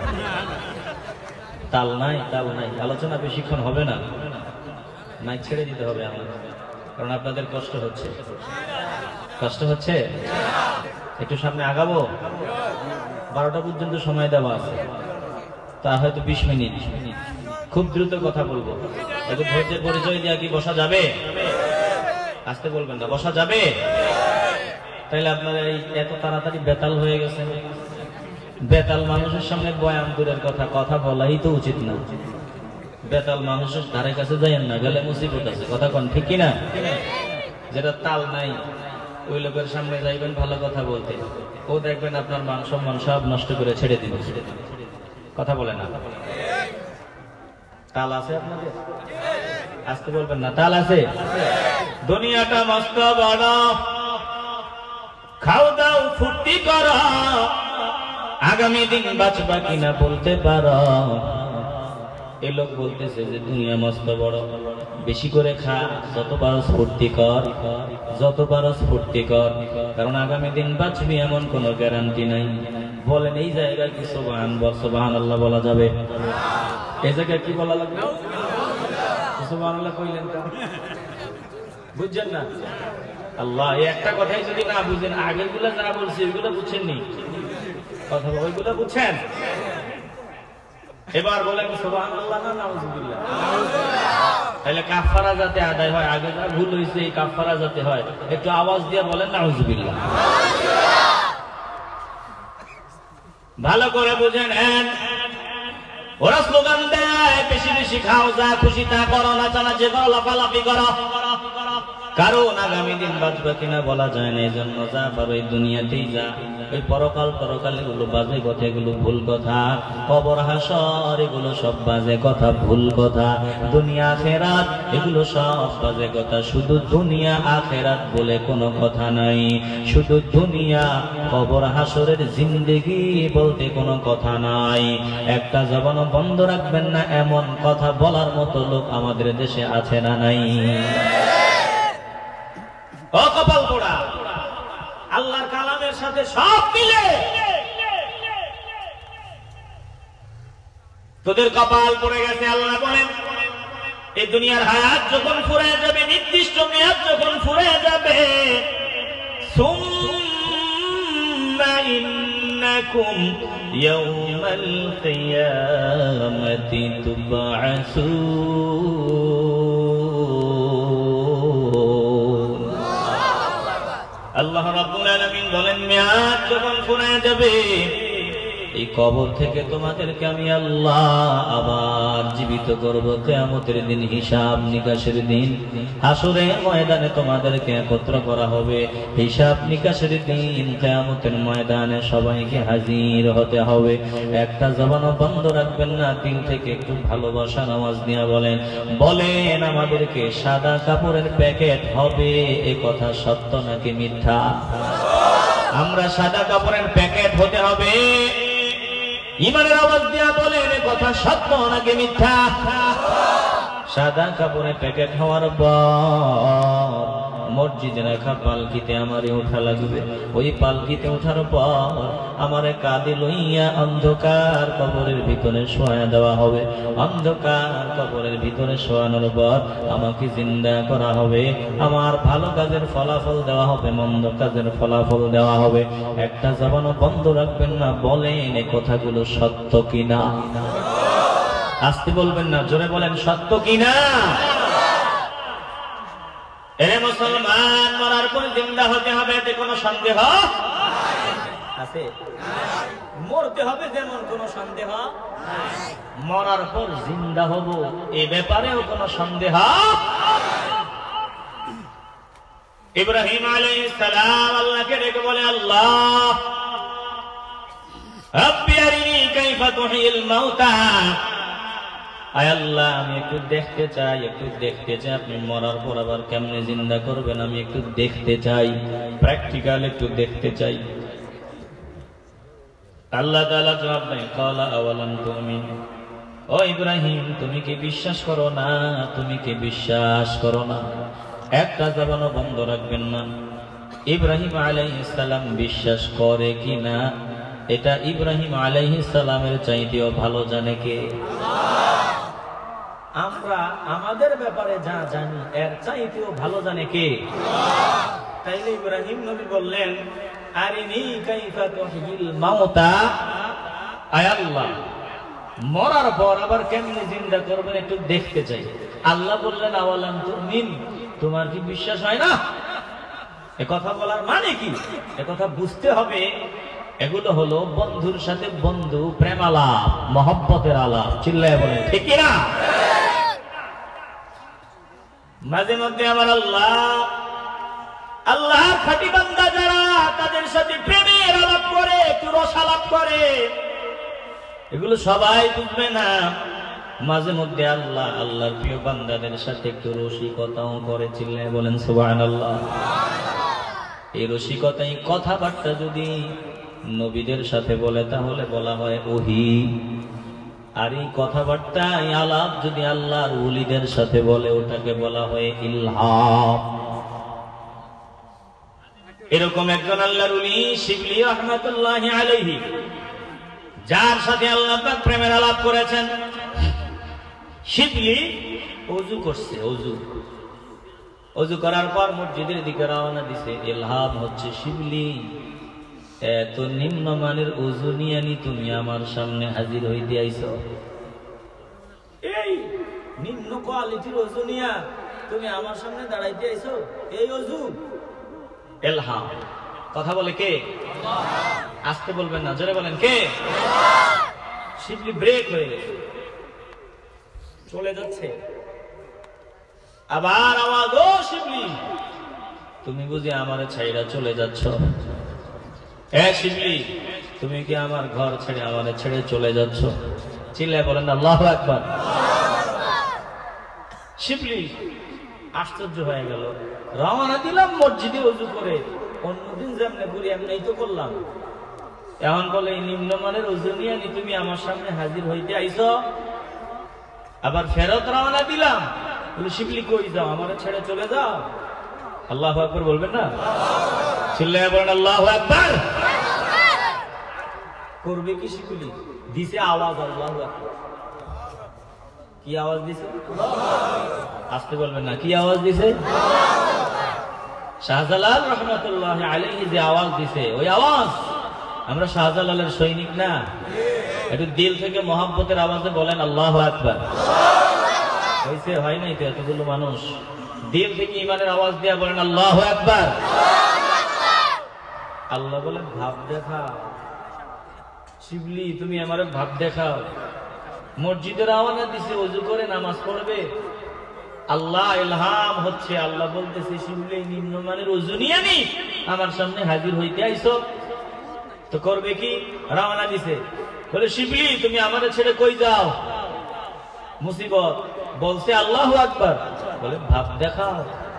তাল নাই, তাল নাই। আলোচনা বেশিক্ষণ হবে না, মাইক ছেড়ে দিতে হবে আমার, কারণ আপনাদের কষ্ট হচ্ছে। কষ্ট হচ্ছে? একটু সামনে আগাবো। 12টা পর্যন্ত সময় দেওয়া আছে, তা হয়তো 20 মিনিট। খুব দ্রুত কথা বলবো। একটু ধৈর্যের পরিচয় দিয়ে কি বসা যাবে? আসতে বলবেন না, বসা যাবে? তাইলে আপনারা এই এত তাড়াতাড়ি বেতাল হয়ে গেছে। বেতাল মানুষের সামনে বয়ান দূরের কথা, কথা বলাই তো উচিত না। বেতাল মানুষের ধারে কাছে যাইয়েন না, গেলে মুসিবত আছে। কথা কন ঠিক কিনা? যেটা তাল নাই ওই লোকের সামনে যাইবেন ভালো কথা বলতে, ও দেখবেন আপনার মান সম্মান সব নষ্ট করে ছেড়ে দিবে। কথা বলে না? তাল আছে আপনাদের? আসতে বলবেন না, তাল আছে? দুনিয়াটা মস্ত বড়, খাও দাও ফুর্তি করো। আগামী দিন বাঁচবা কিনা বলতে পারো। এই লোক বলতেছে যে দুনিয়া মস্ত বড়, বেশি করে খা, যত পারো ফুর্তি কর, যত পারো ফুর্তি কর, কারণ আগামী দিন বাঁচবি এমন কোনো গ্যারান্টি নাই। বলেন এই জায়গায় কি সুবহানাল্লাহ বলা যাবে? এই জায়গায় কি বলা লাগবে? সুবহানাল্লাহ কইলেন তো বুঝছেন না? আল্লাহ, এই একটা কথাই যদি না বুঝেন, আগেরগুলো যা বলছি ওইগুলো বুঝছেননি, কথা ওইগুলো বুঝছেন? এবার বলেন সুবহানাল্লাহ না নাউযুবিল্লাহ? তাহলে কাফারা যাতে আদায় হয়, আগে যা ভুল হয়েছে এই কাফারা যাতে হয়, একটু আওয়াজ দিয়ে বলেন নাউযুবিল্লাহ। ভালো করে বুঝেন। ওরা স্লোগান দেয় বেশি বেশি খাও, যা খুশি তা করো, নাচানাচি করো, লাফালাফি করো, কারণ আগামী দিন বাঁচবে কিনা বলা যায় না। এই জন্য যা পারো এই দুনিয়াতেই যা। ওই পরকাল তরকাল এগুলো বাজে কথা, এগুলো ভুল কথা। কবর হাসর এগুলো সব বাজে কথা, ভুল কথা। দুনিয়া আখেরাত এগুলো সব বাজে কথা। শুধু দুনিয়া আখেরাত বলে কোনো কথা নাই। শুধু দুনিয়া কবর হাসরের জিন্দেগি বলতে কোনো কথা নাই। একটা জবানও বন্ধ রাখবেন না, এমন কথা বলার মতো লোক আমাদের দেশে আছে না নাই? ও কপাল পোড়া, আল্লাহর কালামের সাথে সব মিলে তোদের কপাল পড়ে গেছে। আল্লাহ বলেন এই দুনিয়ার হায়াত যখন ফুরিয়ে যাবে, নির্দিষ্ট মেয়াদ যখন ফুরিয়ে যাবে, সুম্মা ইন্নাকুম ইয়াউমাল কিয়ামাতি তুবআসুন। আল্লাহ রাব্বুল আলামিন বলেন মেয়াদ যখন ফুরিয়ে যাবে, এই কবর থেকে তোমাদেরকে আমি আল্লাহ আবার জীবিত করব কিয়ামতের দিন, হিসাব নিকাশের দিন। হাসরের ময়দানে তোমাদেরকে একত্র করা হবে, হিসাব নিকাশের দিন কিয়ামতের ময়দানে সবাইকে হাজির হতে হবে। একটা জবানও বন্ধ রাখবেন না, দিল থেকে একটু ভালোবাসার আওয়াজ নিয়ে বলেন আমাদেরকে সাদা কাপড়ের প্যাকেট হবে, এ কথা সত্য নাকি মিথ্যা? আমরা সাদা কাপড়ের প্যাকেট হতে হবে, ইমানের আওয়াজ দিয়া বলেন এ কথা সত্য নাকি মিথ্যা? সাদা কাপড়ের প্যাকেট হওয়ার পর মসজিদে রাখা পালকিতে আমারে ওঠা লাগবে। ওই পালকিতে ওঠার পর আমারে কাঁধে লইয়া অন্ধকার কবরের ভিতরে শোয়া দেওয়া হবে। অন্ধকার কবরের ভিতরে শোয়ানোর পর আমাকে জিন্দা করা হবে। আমার ভালো কাজের ফলাফল দেওয়া হবে, মন্দ কাজের ফলাফল দেওয়া হবে। একটা জবানও বন্ধ রাখবেন না, বলেন এই কথাগুলো সত্য কিনা? আস্তে বলবেন না, জোরে বলেন সত্য কিনা? এরে মুসলমান, মরার পর জিন্দা হতে হবে, এতে কোনো সন্দেহ আছে? মরতে হবে যেমন কোনো সন্দেহ, মরার পর জিন্দা হব এ ব্যাপারেও কোনো সন্দেহ। ইব্রাহিম আলাইহিস সালাম আল্লাহকে ডেকে বলে, আল্লাহ রাব্বি আরিনি কাইফা তুহিল মাউতা, আয় আল্লাহ আমি একটু দেখতে চাই, আপনি মরার পর আবার কেমনে জিন্দা করবেন আমি একটু দেখতে চাই, প্র্যাকটিক্যাল একটু দেখতে চাই। আল্লাহ তাআলা জবাব দেন, ক্বালা আওয়ালাম তুমিন, ও ইব্রাহিম তুমি কি বিশ্বাস করো না? তুমি কি বিশ্বাস করো না? একটা জবানও বন্ধ রাখবেন না। ইব্রাহিম আলাইহিস সালাম বিশ্বাস করে কিনা এটা ইব্রাহিম আলাইহিস সালামের চাইতেও ভালো জানে কে? আমরা আমাদের ব্যাপারে যা জানি এর চাইতেও ভালো জানে কে? তাইলে ইব্রাহিম নবী বললেন, আরিনি কাইফা তুহিল মাউতা, আয় আল্লাহ মরার পর আবার কেমনে জিন্দা করবেন একটু দেখতে চাই। আল্লাহ বললেন, আওয়ালাম তুমিন, তোমার কি বিশ্বাস হয় না? এ কথা বলার মানে কি? এ কথা বুঝতে হবে। এগুলো হলো বন্ধুর সাথে বন্ধু প্রেম আলাপ, মহব্বতের আলাপ। চিল্লায় বলেন ঠিক না? মাঝে মধ্যে আমার আল্লাহ খাঁটি বান্দা যারা তাদের সাথে প্রেমের আলাপ করে, একটু রসালাপ করে, এগুলো সবাই বুঝবে না। মাঝে মধ্যে আল্লাহর প্রিয় বান্দাদের সাথে একটু রসিকতাও করে। চিল্লায় বলেন সুবহানাল্লাহ। এই রসিকতাই কথাবার্তা যদি নবীদের সাথে বলে তাহলে বলা হয় ওহী, আর এই কথাবার্তা আলাপ যদি আল্লাহর ওলিদের সাথে বলে ওটাকে বলা হয় ইলহাম। এরকম একজন আল্লাহর ওলি শিবলি রাহমাতুল্লাহি আলাইহি, যার সাথে আল্লাহ পাক প্রেমের আলাপ করেছেন। শিবলি ওযু করছে, ওযু করার পর মসজিদের দিকে রওনা দিছে। ইলহাম হচ্ছে, শিবলি এত নিম্নমানের ওযু নিয়ে তুমি আমার সামনে হাজির হইতে আইছো? এই নিম্ন কোয়ালিটির ওযু নিয়ে তুমি আমার সামনে দাঁড়াইতে আইছো? এই ওযু? ইলহাম। কথা বলে কে? আল্লাহ। আস্তে বলবেন না, জোরে বলেন কে? আল্লাহ। শিবলি ব্রেক হয়ে গেছে, চলে যাচ্ছে। আবার আওয়াজ, ও শিবলি তুমি বুঝি আমারে ছাইড়া চলে যাচ্ছ? শিবলি তুমি কি আমার ঘর ছেড়ে আমারে ছেড়ে চলে যাচ্ছ? চিল্লায় বলেন আল্লাহু আকবার। শিবলি আশ্চর্য হয়ে গেল। রওনা দিলাম মসজিদে ওযু করে, অন্যদিন যেমনে করি এমনি তো করলাম, এখন বলে এই নিম্নমানের ওযু নিয়ে তুমি আমার সামনে হাজির হইতে আইছো? আবার ফেরত রওনা দিলাম, বলে শিবলি কই যাও? আমারে ছেড়ে চলে যাও? আল্লাহু আকবার বলবেন না? চিল্লায় বলেন আল্লাহু আকবার। করবে কি শিবলি? দিছে আওয়াজ আল্লাহু আকবার। কি আওয়াজ দিছে? আস্তে বলবেন না, কি আওয়াজ দিছে? শাহজালাল রাহমাতুল্লাহি আলাইহি যে আওয়াজ দিছে, ওই আওয়াজ। আমরা শাহজালালের সৈনিক না? একটু দিল থেকে মহব্বতের আওয়াজে বলেন আল্লাহু আকবার। হইছে? হয় নাই তো? এতগুলো মানুষ দিল থেকে ইমানের আওয়াজ দিয়া বলেন আল্লাহু আকবার। আল্লাহ বলেন ভাব দেখা। শিবলি তুমি আমার ভাব দেখাও। মসজিদে রওনা দিছে, ওযু করে নামাজ পড়বে। আল্লাহ ইলহাম হচ্ছে, আল্লাহ বলতেছে শিবলি নিম্নমানের ওযু নিয়ে নি আমার সামনে হাজির হইতে আইছো, তো করবে কি? রওনা দিছে, বলে শিবলি তুমি আমারে ছেড়ে কই যাও? মুসিবত। বলছে আল্লাহু আকবার, বলে ভাব দেখাও।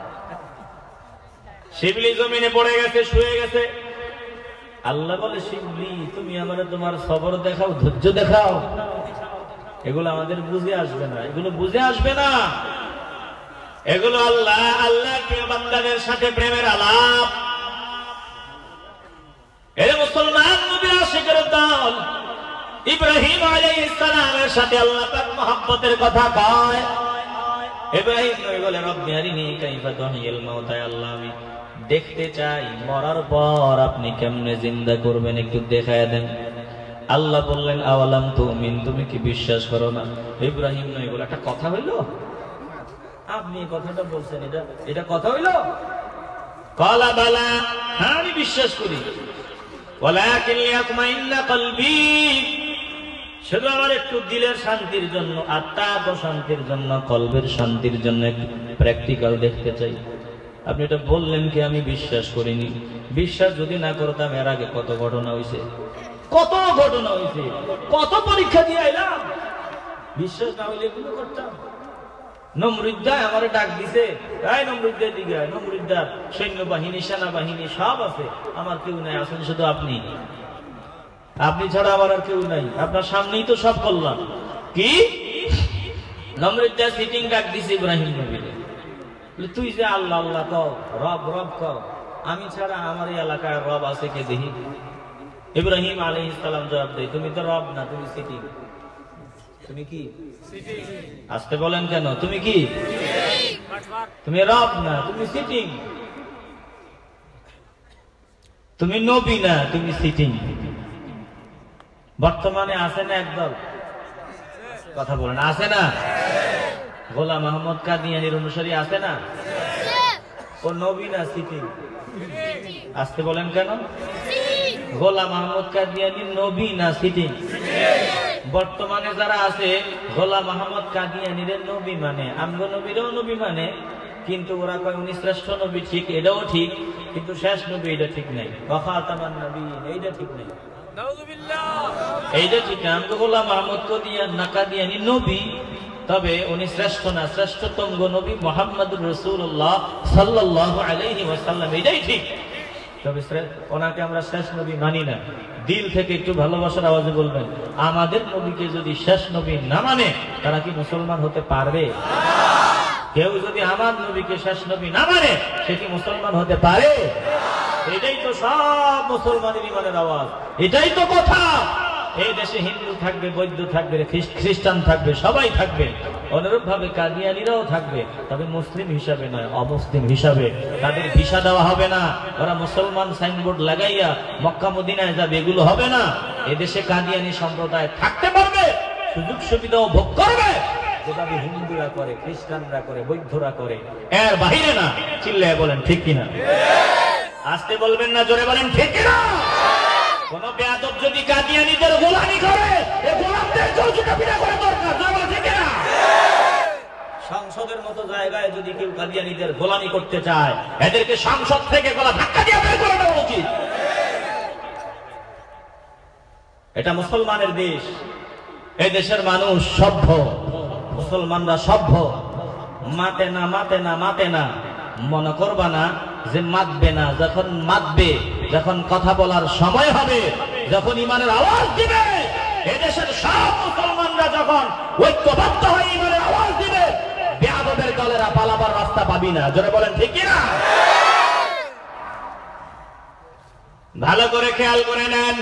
শিবলি জমিনে পড়ে গেছে, শুয়ে গেছে। আল্লাহ বলে শিবলি তুমি আমারে তোমার সবর দেখাও, ধৈর্য দেখাও। এগুলো আমাদের বুঝে আসবে না, এগুলো বুঝে আসবে না। এগুলো আল্লাহ কে বান্দাদের সাথে প্রেমের আলাপ। এর মুসলমান নবী আশিকের দল ইব্রাহিম আলাইহিস সালামের সাথে আল্লাহ পাক মহব্বতের কথা কয়। ইব্রাহিম নবী বলে রব্বি আরিনি কাইফা তুহিয়িল মাউতা, আল্লাহ আমি দেখতে চাই মরার পর আপনি কেমনে জিন্দা করবেন, একটু দেখায় দেন। আল্লাহ বললেন আওয়ালাম তুমিন, তুমি কি বিশ্বাস করো না? ইব্রাহিম নবী বলে একটা কথা হইল, আপনি এই কথাটা বলছেন, এটা কথা হইল? ক্বালা বালা, হ্যাঁ আমি বিশ্বাস করি। ওয়ালাকিন লিয়াতমাইন্না কলবি, শুধু আমার একটু দিলের শান্তির জন্য, আত্মার প্রশান্তির জন্য, কলবের শান্তির জন্য একটু প্র্যাকটিক্যাল দেখতে চাই। আপনি এটা বললেন কি আমি বিশ্বাস করিনি। বিশ্বাস যদি না করতাম এর আগে কত ঘটনা হয়েছে, কত ঘটনা হয়েছে, কত পরীক্ষা দিয়ে আইলাম। বিশ্বাস না হইলে এগুলো করতাম। নমরুদ্দা আমার ডাক দিছে, এই নমরুদ্দার দিকে, নমরুদ্দার সৈন্যবাহিনী সেনাবাহিনী সব আছে, আমার কেউ নাই, আসেন শুধু আপনি। আপনি ছাড়া আমার আর কেউ নাই, আপনার সামনেই তো সব করলাম। কি নমরুদ্দার সিটিং ডাক দিছে ইব্রাহিম নবীরে, তুই যে আল্লাহ আল্লাহ কও, রব রব কও, আমি ছাড়া আমার এই এলাকায় রব আছে কে দেখি? ইব্রাহিম আলাইহিস সালাম জবাব দেয়, তুমি তো রব না, তুমি সিটিং। তুমি কি? আসতে বলেন কেন? তুমি কি? তুমি রব না, তুমি সিটিং। তুমি নবী না, তুমি সিটিং। বর্তমানে আছে না একদল, কথা বলেন, আছে না? গোলাম আহমদ কাদিয়ানীর অনুসারী আছে না? ও নবী না, সিটিং। আসতে বলেন কেন? গোলাম আহমদ কাদিয়ানী নবী না, সিটিং। বর্তমানে যারা আছে গোলাম আহমদ কাদিয়ানীর নবী মানে, আমগো নবীরও নবী মানে, কিন্তু ওরা কয় উনি শ্রেষ্ঠ নবী, ঠিক, এটাও ঠিক, কিন্তু শেষ নবী এটা ঠিক নাই, খাতামান নবীন এইটা ঠিক নাই, এইটা ঠিক না। আমগো গোলাম আহমদ কাদিয়ানী নবী, তবে উনি শ্রেষ্ঠ না, শ্রেষ্ঠতম নবী মুহাম্মদুর রাসূলুল্লাহ সাল্লাল্লাহু আলাইহি ওয়াসাল্লাম, এটাই ঠিক। তবে ওনাকে আমরা শেষ নবী মানি না। দিল থেকে একটু ভালোবাসার আওয়াজে বলবেন, আমাদের নবীকে যদি শেষ নবী না মানে তারা কি মুসলমান হতে পারবে? কেউ যদি আমার নবীকে শেষ নবী না মানে সে কি মুসলমান হতে পারে? এটাই তো সব মুসলমানের ইমানের আওয়াজ, এটাই তো কথা। এই দেশে হিন্দু থাকবে, বৌদ্ধ থাকবে, খ্রিস্টান থাকবে, সবাই থাকবে। অনুরূপ ভাবে কাদিয়ানীরাও থাকবে, তবে মুসলিম হিসাবে নয়, অমুসলিম হিসাবে। তাদের ভিসা দেওয়া হবে না, ওরা মুসলমান সাইনবোর্ড লাগাইয়া মক্কা মদিনায় যাবে, এগুলো হবে না। এদেশে কাদিয়ানী সম্প্রদায় থাকতে পারবে, সুযোগ সুবিধাও ভোগ করবে, যেভাবে হিন্দুরা করে, খ্রিস্টানরা করে, বৌদ্ধরা করে, এর বাহিরে না। চিল্লায় বলেন ঠিক কিনা? আসতে বলবেন না, জোরে বলেন ঠিক কিনা? কোন বেয়াদব যদি কাদিয়ানীদের গোলামি করে, এই গোলামদের জলজুটাপিটা করে দরকার, জোরে বলেন ঠিক কিনা? সংসদের মতো জায়গায় যদি কেউ কাদিয়ানীদের গোলামি করতে চায়, এদেরকে সংসদ থেকে গলা ধাক্কা দিয়ে বের করে দেওয়া উচিত। এটা মুসলমানের দেশ, এই দেশের মানুষ সভ্য, মুসলমানরা সভ্য। মাতে না, মাতে না, মাতে না, মনে করবা না যে মাতবে না। যখন মাতবে, যখন কথা বলার সময় হবে, যখন ইমানের আওয়াজ দিবে, এদেশের সব মুসলমানরা যখন ঐক্যবদ্ধ হয়ে ইমানের আওয়াজ দিবে, বেয়াদবের দলেরা পালাবার রাস্তা পাবি না। জোরে বলেন ঠিক কিনা? ভালো করে খেয়াল করে নেন,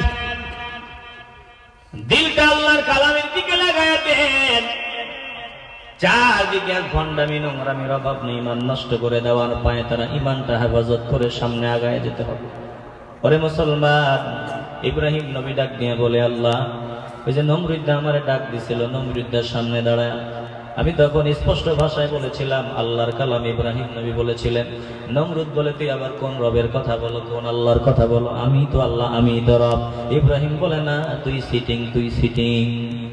দিলটা আল্লাহর কালামের দিকে লাগায় দেন। চারদিকে ভণ্ডামি, নোংরামির অভাব নেই। ইমান নষ্ট করে দেওয়ার পায়ে তারা ইমানটা হেফাজত করে সামনে আগায় যেতে হবে। ওরে মুসলমান, ইব্রাহিম নবী ডাক দিয়ে বলে, আল্লাহ ওই যে নমরুদ্দা আমারে ডাক দিছিল, নমরুদ্দার সামনে দাঁড়ায় আমি তখন স্পষ্ট ভাষায় বলেছিলাম আল্লাহর কালাম ইব্রাহিম নবী বলেছিলেন। নমরুদ বলে তুই আবার কোন রবের কথা বলো, কোন আল্লাহর কথা বলো, আমি তো আল্লাহ, আমি তো রব। ইব্রাহিম বলে না, তুই সিটিং, তুই সিটিং।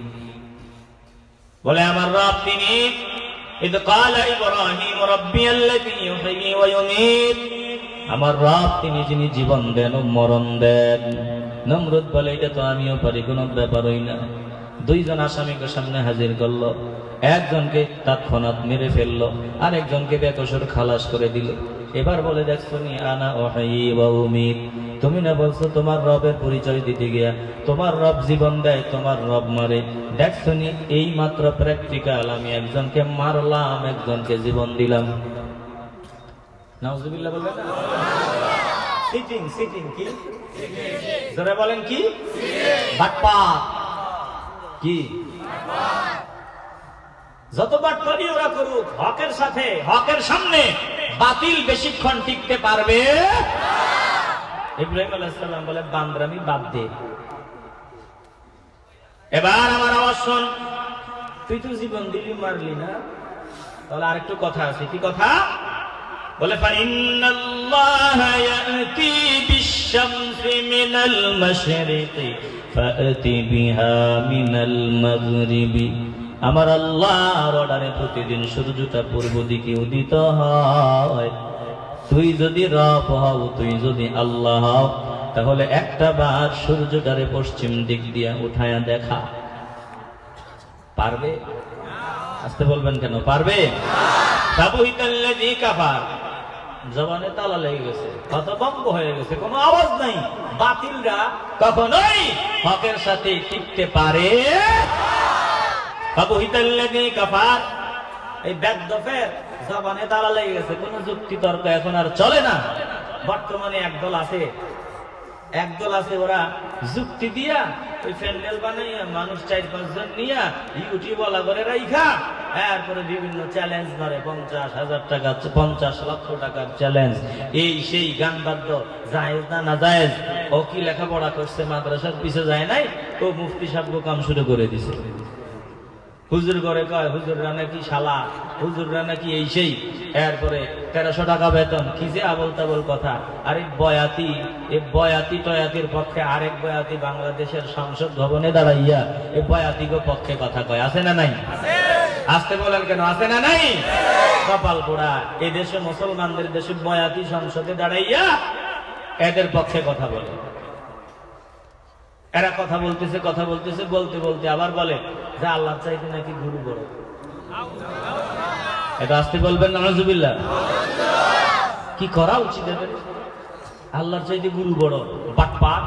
বলে আমার রব তিনি। ইদ ক্বালা ইব্রাহিম রাব্বিয়াল্লাযী ইউহয়ী ওয়া ইউমীত, আমার রব তিনি যিনি জীবন দেন ও মরণ দেন। নমরুদ বলে এটা তো আমিও পারি, কোনো ব্যাপারই না। দুইজন আসামিকে সামনে হাজির করলো, একজনকে তৎক্ষণাৎ মেরে ফেললো, আর একজনকে বেকসুর খালাস করে দিল। এবার বলে দেখছো নি আনা উহয়ী ওয়া উমীত, তুমি না বলছো তোমার রবের পরিচয় দিতে গিয়া তোমার রব জীবন দেয়, তোমার রব মারে। দেখছো নি এই মাত্র প্র্যাকটিক্যাল, আমি একজনকে মারলাম, একজনকে জীবন দিলাম। নাউজুবিল্লাহ বলবেন না? সিটিং, সিটিং কি? জোরে বলেন কি? বাটপার কি? যত বাটপারি ওরা করুক, হকের সাথে, হকের সামনে বাতিল বেশিক্ষণ টিকতে পারবে। ইব্রাহিম আলাইহিস সালাম বলে বান্দরামি বাদ দে। এবার আমার আওয়াজ শোন, তুই তো জীবন দিলি, মারলি না, তাহলে আরেকটু কথা আছে। কি কথা? বলে ফাইন্নাল্লাহা ইয়াতি বিশ-শামসি মিনাল মাশরিকি ফাআতি বিহা মিনাল মাগরিবি, আমার আল্লাহর অর্ডারে প্রতিদিন সূর্যটা পূর্ব দিকে উদিত হয়। তুই যদি রব হও, তুই যদি আল্লাহ হও, তাহলে একটা বার সূর্যটারে পশ্চিম দিক দিয়া উঠায়া দেখা। পারবে? আসতে বলবেন কেন? পারবে? তাবুহিতাল্লাযী কাফার, জবানে তালা লেগে গেছে, হতভম্ব হয়ে গেছে, কোনো আওয়াজ নাই। বাতিলরা কখনোই হকের সাথে টিকতে পারে। তাবুহিতাল্লাযী কাফার, এই বেদফের জবানে তালা লেগে গেছে, কোনো যুক্তি তর্ক এখন আর চলে না। বর্তমানে একদল আছে, ওরা যুক্তি দিয়া ওই প্যান্ডেল বানাইয়া মানুষ 4-5 জন নিয়া ইউটিউব ওয়ালা করে রাইখা, এরপরে বিভিন্ন চ্যালেঞ্জ মারে, 50,000 টাকা, 50 লক্ষ টাকার চ্যালেঞ্জ, এই সেই গান বাদ্য, জায়েজ না না জায়েজ। ও কি লেখাপড়া করছে, মাদ্রাসার পিছে যায় নাই, ও মুফতি সাহেব কাম শুরু করে দিছে। হুজুর করে কয় হুজুররা নাকি শালা, হুজুররা নাকি এই সেই, এরপরে 1300 টাকা বেতন, কি যে আবল তাবল কথা। আর এই বয়াতি টয়াতির পক্ষে আরেক বয়াতি বাংলাদেশের সংসদ ভবনে দাঁড়াইয়া এই বয়াতিগো পক্ষে কথা কয়, আছে না নাই? আসতে বলেন কেন? আছে না নাই? কপাল পোড়া, এদেশে মুসলমানদের দেশে বয়াতি সংসদে দাঁড়াইয়া এদের পক্ষে কথা বলে। এরা কথা বলতেছে বলতে বলতে আবার বলে যে আল্লাহর চাইতে নাকি গুরু বড়। এটা আসতে বলবেন নাউজুবিল্লাহ। কি করা উচিত এদের? আল্লাহর চাইতে গুরু বড়, বাটপার।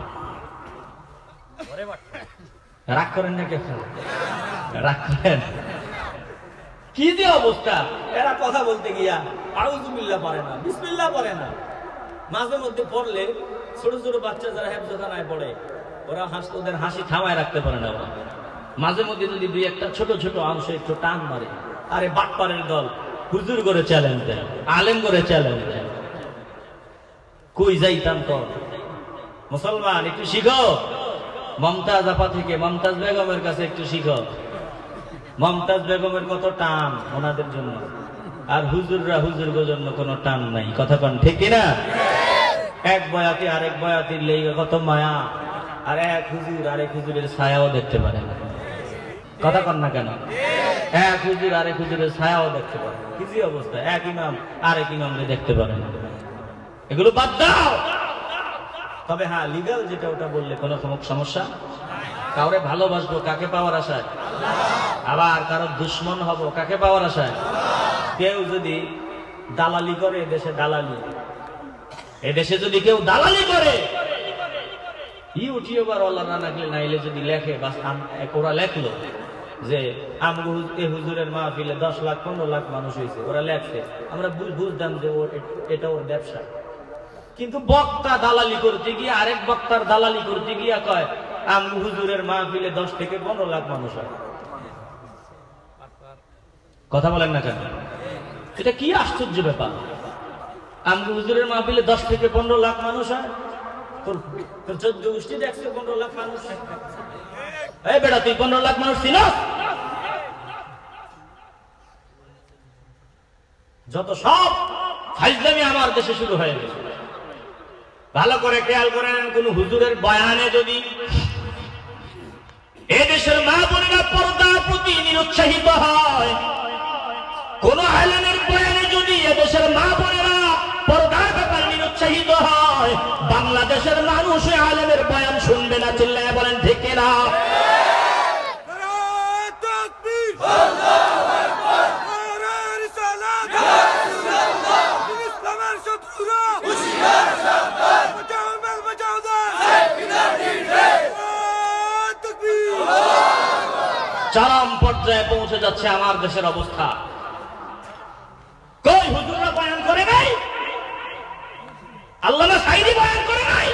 রাগ করেন না কেন? রাগ করেন? কি যে অবস্থা, এরা কথা বলতে গিয়া আউযুবিল্লাহ পারে না, বিসমিল্লাহ পারে না। মাঝে মধ্যে পড়লে ছোট ছোট বাচ্চা যারা হেফজখানায় পড়ে, ওরা ওদের হাসি থামায় রাখতে পারে না। মাঝে মধ্যে যদি দুই একটা ছোট ছোট অংশ একটু টান মারে, আরে বাটপারের দল হুজুর করে চ্যালেঞ্জ দেয়, আলেম করে চ্যালেঞ্জ দেয়। কই যাইতাম তো মুসলমান, একটু শিখো। মমতাজ আপা থেকে মমতাজ বেগমের কাছে একটু শিখো। মমতাজ বেগমের কত টান ওনাদের জন্য, আর হুজুররা হুজুরগোর জন্য কোনো টান নাই। কথা কন ঠিক কিনা? এক বয়াতি আরেক বয়াতির লেগে কত মায়া, আর এক হুজুর আরেক হুজুরের ছায়াও দেখতে পারে না। কথা কন না কেন? এক হুজুর আরেক হুজুরের ছায়াও দেখতে পারে। কি যে অবস্থা, এক ইমাম আরেক ইমামকে দেখতে পারে না। এগুলো বাদ দাও। তবে হ্যাঁ, লিগাল যেটা ওটা বললে কোনো সমস্যা। কাউরে ভালোবাসবো কাকে পাওয়ার আশায়, আবার কারো দুশ্মন হব কাকে পাওয়ার আশায়। কেউ যদি দালালি করে, এদেশে দালালি, এদেশে যদি কেউ দালালি করে, ইউটিউবার ওয়ালা না নাকলে নাইলে যদি লেখে, বাস ওরা লেখলো যে এ হুজুরের মাহফিলে 10 লাখ 15 লাখ মানুষ হয়েছে, ওরা লেখছে, আমরা বুঝতাম যে এটা ওর ব্যবসা। কিন্তু বক্তা দালালি করতে গিয়ে আরেক বক্তার দালালি করতে গিয়া কয় আমগো হুজুরের মাহফিলে 10 থেকে 15 লাখ মানুষ হয়। কথা বলেন না কেন? এটা কি আশ্চর্য ব্যাপার। আমগো হুজুরের মাহফিলে 10 থেকে 15 লাখ মানুষ হয়, তোর 14 গোষ্ঠী দেখছে 15 লাখ মানুষ। এই বেটা, তুই 15 লাখ মানুষ চিনস? যত সব ফাজলামি আমার দেশে শুরু হয়ে গেছে। ভালো করে খেয়াল করেন, কোন হুজুরের বয়ানে যদি এদেশের মা বোনেরা পর্দার প্রতি নিরুৎসাহিত হয়, কোন আলেমের বয়ানে যদি এদেশের মা বোনেরা পর্দার ব্যাপারে নিরুৎসাহিত হয়, বাংলাদেশের মানুষ আলেমের বয়ান শুনবে না। চিল্লায় বলেন ঠিক কিনা? চরম পর্যায়ে পৌঁছে যাচ্ছে আমার দেশের অবস্থা। কই হুজুররা বয়ান করে নাই? আল্লামা সাঈদী বয়ান করে নাই?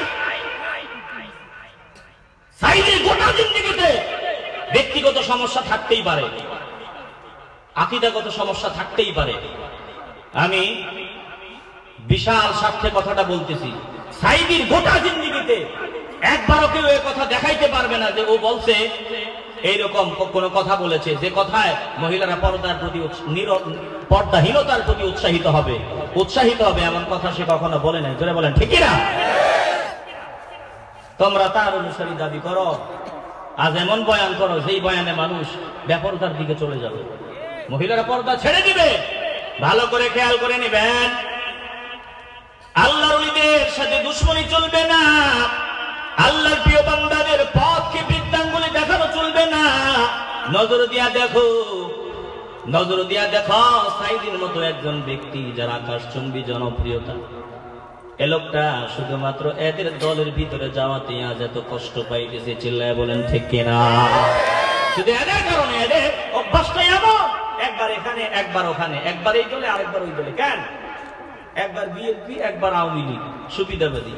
সাঈদীর গোটা জিন্দেগিতে ব্যক্তিগত সমস্যা থাকতেই পারে, আকীদাগত সমস্যা থাকতেই পারে। আমি বিশাল স্বার্থে কথাটা বলতেছি, সাঈদীর গোটা জিন্দেগিতে একবারও কেউ এই কথা দেখাইতে পারবে না যে ও বলছে এইরকম কোন কথা বলেছে যে কথায় মহিলারা পর্দাহীনতার প্রতি উৎসাহিত হবে এমন কথা সে কখনো বলে নাই। জোরে বলেন ঠিক না? তোমরা তার অনুসারী দাবি করো, আজ এমন বয়ান করো যেই বয়ানে মানুষ বেপরদার দিকে চলে যাবে, মহিলারা পর্দা ছেড়ে দিবে। ভালো করে খেয়াল করে নিবেন, আল্লাহর ওলিদের সাথে দুশমনী চলবে না, আল্লাহর প্রিয় বান্দাদের পথকে বৃদ্ধাঙ্গুলি দেখানো চলবে না। নজর দিয়া দেখো সাঈদীর মতো একজন ব্যক্তি যার আকাশচুম্বী জনপ্রিয়তা, এ লোকটা শুধুমাত্র এদের দলের ভিতরে যাওয়াতে আজ এত কষ্ট পাইতেছে। চিল্লায় বলেন ঠিক কিনা? শুধু এদের কারণে, এদের অভ্যাসটাই এমন, একবার এখানে একবার ওখানে, একবার এই দলে আরেকবার ওই দলে। কেন? একবার বিএনপি একবার আওয়ামী লীগ, সুবিধাবাদী।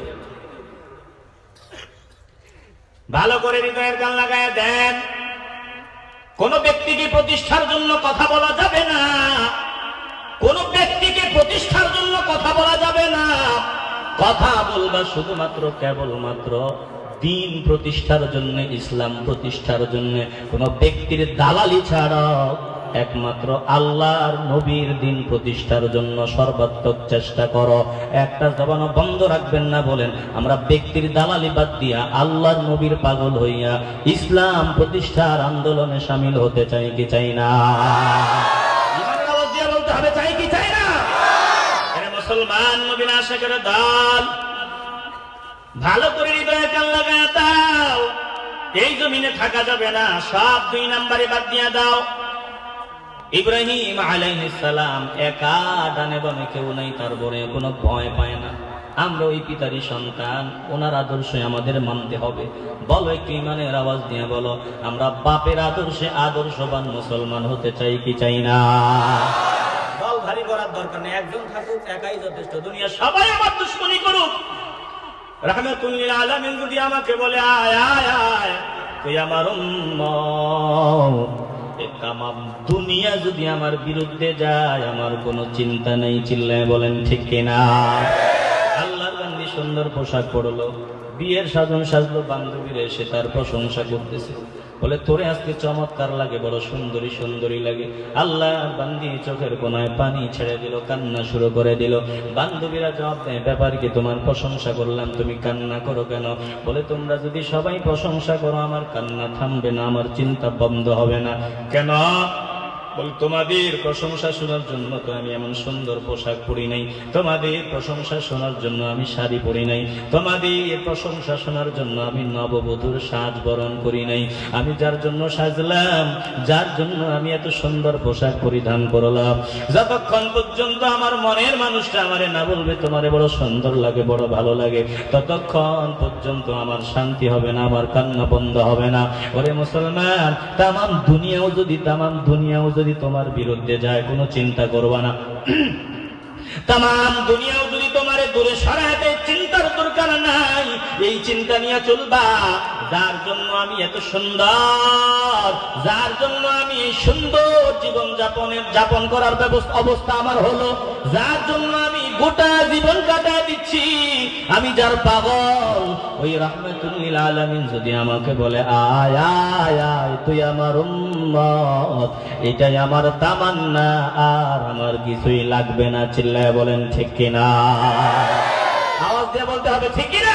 ভালো করে হৃদয়ের কান লাগায় দেন, কোন ব্যক্তিকে প্রতিষ্ঠার জন্য কথা বলা যাবে না, কোন ব্যক্তিকে প্রতিষ্ঠার জন্য কথা বলা যাবে না। কথা বলবা শুধুমাত্র কেবলমাত্র দিন প্রতিষ্ঠার জন্য, ইসলাম প্রতিষ্ঠার জন্য। কোন ব্যক্তির দালালি ছাড়া একমাত্র আল্লাহর নবীর দিন প্রতিষ্ঠার জন্য সর্বাত্মক চেষ্টা করো। একটা জবানও বন্ধ রাখবেন না। বলেন, আমরা ব্যক্তির দালালি বাদ দিয়া আল্লাহর নবীর পাগল হইয়া ইসলাম প্রতিষ্ঠার আন্দোলনে শামিল হতে চাই কি চাই না? বলতে হবে চাই কি চাই না? মুসলমান নবীর আশিকের দল, ভালো করে হৃদয়ে কান লাগায় দাও। এই জমিনে থাকা যাবে না, সব 2 নম্বরে বাদ দিয়া দাও। ইব্রাহিম আলাইহিস সালাম একা, ডানে বামে কেউ নাই, তারপরে কোনো ভয় পায় না। আমরা ওই পিতারই সন্তান, ওনার আদর্শে আমাদের মানতে হবে। বলো একটু ইমানের আওয়াজ দিয়ে বলো, আমরা বাপের আদর্শে আদর্শবান মুসলমান হতে চাই কি চাই না? দল ভারী করার দরকার নেই, একজন থাকুক, একাই যথেষ্ট। দুনিয়া সবাই আমার দুশমনি করুক, রাহমাতুল লিল আলামিন যদি আমাকে বলে আয় আয় আয় তুই আমার উম্মত, তামাম দুনিয়া যদি আমার বিরুদ্ধে যায় আমার কোনো চিন্তা নেই। চিল্লায় বলেন ঠিক কিনা? আল্লাহর বান্দি সুন্দর পোশাক পরলো, বিয়ের সাজন সাজলো, বান্ধবীরা এসে তার প্রশংসা করতেছে, বলে তোরে আজকে চমৎকার লাগে, বড় সুন্দরী সুন্দরী লাগে। আল্লাহর বান্দি চোখের কোনায় পানি ছেড়ে দিল, কান্না শুরু করে দিল। বান্ধবীরা জবাব দেয়, ব্যাপার কি? তোমার প্রশংসা করলাম, তুমি কান্না করো কেন? বলে তোমরা যদি সবাই প্রশংসা করো আমার কান্না থামবে না, আমার চিন্তা বন্ধ হবে না। কেন? বল তোমাদের প্রশংসা শোনার জন্য তো আমি এমন সুন্দর পোশাক পরি নাই, তোমাদের প্রশংসা শোনার জন্য আমি শাড়ি পরি নাই, তোমাদের প্রশংসা শোনার জন্য আমি নববধূর সাজ বরণ করি নাই। আমি যার জন্য সাজলাম, যার জন্য আমি এত সুন্দর পোশাক পরিধান করলাম, যতক্ষণ পর্যন্ত আমার মনের মানুষটা আমারে না বলবে তোমারে বড় সুন্দর লাগে, বড় ভালো লাগে, ততক্ষণ পর্যন্ত আমার শান্তি হবে না, আমার কান্না বন্ধ হবে না। ওরে মুসলমান, তামাম দুনিয়াও যদি তোমার বিরুদ্ধে যায় কোনো চিন্তা করবা না। তামাম দুনিয়াও যদি তোমারে দূরে সরায় দেয়, চিন্তার দরকার নাই। এই চিন্তা নিয়ে চলবা, যার জন্য আমি এত সুন্দর, যার জন্য আমি এই সুন্দর জীবন যাপন করার অবস্থা আমার হলো, যার জন্য আমি গোটা জীবন কাটায় দিচ্ছি। আমি যার পাগল, ওই রাহমাতুল লিল আলামিন যদি আমাকে বলে আয় আয় আয় তুই আমার উম্মত, এটাই আমার তামান্না, আর আমার কিছুই লাগবে না। চিল্লায় বলেন ঠিক কিনা? আওয়াজ দিয়ে বলতে হবে ঠিক কিনা?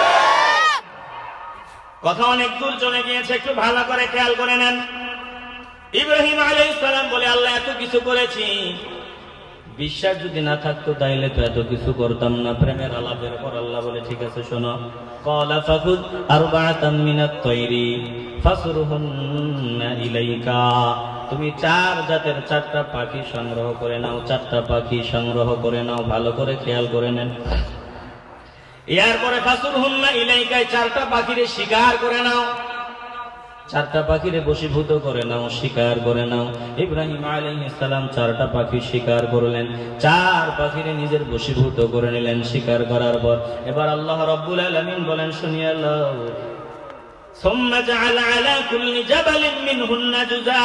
কথা অনেক দূর চলে গিয়েছে, একটু ভালো করে খেয়াল করে নেন। ইব্রাহিম আলাইহিস সালাম বলে আল্লাহ এত কিছু করেছি, বিশ্বাস যদি না থাকতো তাইলে তো এত কিছু করতাম না। প্রেমের আলাপের পর আল্লাহ বলে ঠিক আছে শোনো, ক্বালা ফাখুয আরবাআতাম মিনাত তায়রি ফাসরুহুন্না ইলাইকা, তুমি 4 জাতের 4টা পাখি সংগ্রহ করে নাও, 4টা পাখি সংগ্রহ করে নাও, ভালো করে খেয়াল করে নেন। এরপরে ফাসরুহুন্না ইলাইকা, 4টা পাখিরে শিকার করে নাও, 4টা পাখিরে বশীভূত করে নাও, শিকার করে নাও। ইব্রাহিম আলাইহিস সালাম 4টা পাখি শিকার করলেন, 4 পাখিরে নিজের বশীভূত করে নিলেন শিকার করার পর। এবার আল্লাহ রাব্বুল আলামিন বলেন শুনিয়ে নাও, সুম্মা জাআলা আলা কুল্লি জাবালিন মিনহুন্না জুযা,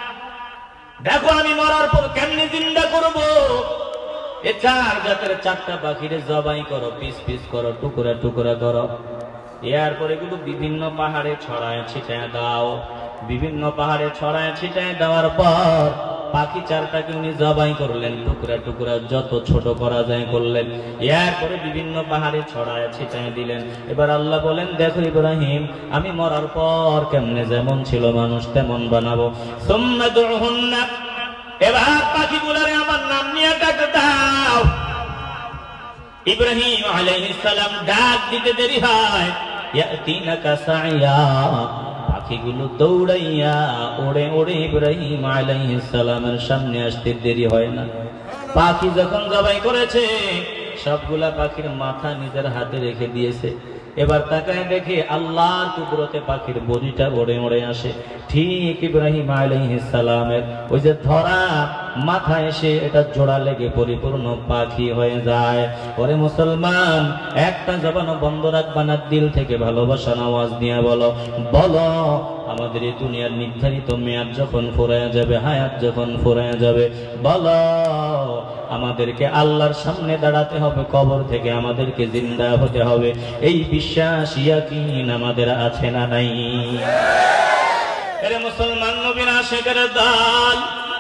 দেখো আমি মরার পর কেমনে জিন্দা করব। এই 4 জাতের 4টা পাখিরে জবাই করো, পিস পিস করো, টুকরা টুকরা করো। এরপরে এগুলো বিভিন্ন পাহাড়ে ছড়ায় ছিটায় দাও। বিভিন্ন পাহাড়ে ছড়ায় ছিটায় দেওয়ার পর পাখি 4টাকে উনি জবাই করলেন, টুকরা টুকরা যত ছোট করা যায় করলেন। এরপরে বিভিন্ন পাহাড়ে ছড়ায় ছিটায় দিলেন। এবার আল্লাহ বলেন দেখো ইব্রাহিম, আমি মরার পর কেমনে যেমন ছিল মানুষ তেমন বানাবো। সুম্মা দুহুন্না, এবার পাখিগুলোরে আমার নাম নিয়ে ডাক দাও। ইব্রাহিম আলাইহিস সালাম ডাক দিতে দেরি হয়, ইয়াতিনাকা সাইয়া, পাখিগুলো দৌড়াইয়া ওড়ে ওড়ে ইব্রাহিম আলাইহিস সালামের সামনে আসতে দেরি হয় না। পাখি যখন জবাই করেছে সবগুলা পাখির মাথা নিজের হাতে রেখে দিয়েছে। এবার তাকায় দেখে আল্লাহর কুদরতে পাখির বডিটা ওড়ে ওড়ে আসে, ঠিক ইব্রাহিম আলাইহিস সালামের ওই যে ধরা মাথা এসে এটা জোড়া লেগে পরিপূর্ণ পাখি হয়ে যায়। ওরে মুসলমান, একটা জবানও বন্ধ রাখবা না, দিল থেকে ভালোবাসার আওয়াজ দিয়ে বলো, বলো আমাদের এই দুনিয়ার নির্ধারিত মেয়াদ যখন ফুরায়া যাবে, হায়াত যখন ফুরায়া যাবে, বলো আমাদেরকে আল্লাহর সামনে দাঁড়াতে হবে, কবর থেকে আমাদেরকে জিন্দা হতে হবে। এই বিশ্বাস ইয়াকিন আমাদের আছে না নাই? এরে মুসলমান নবীর আশিকের দল,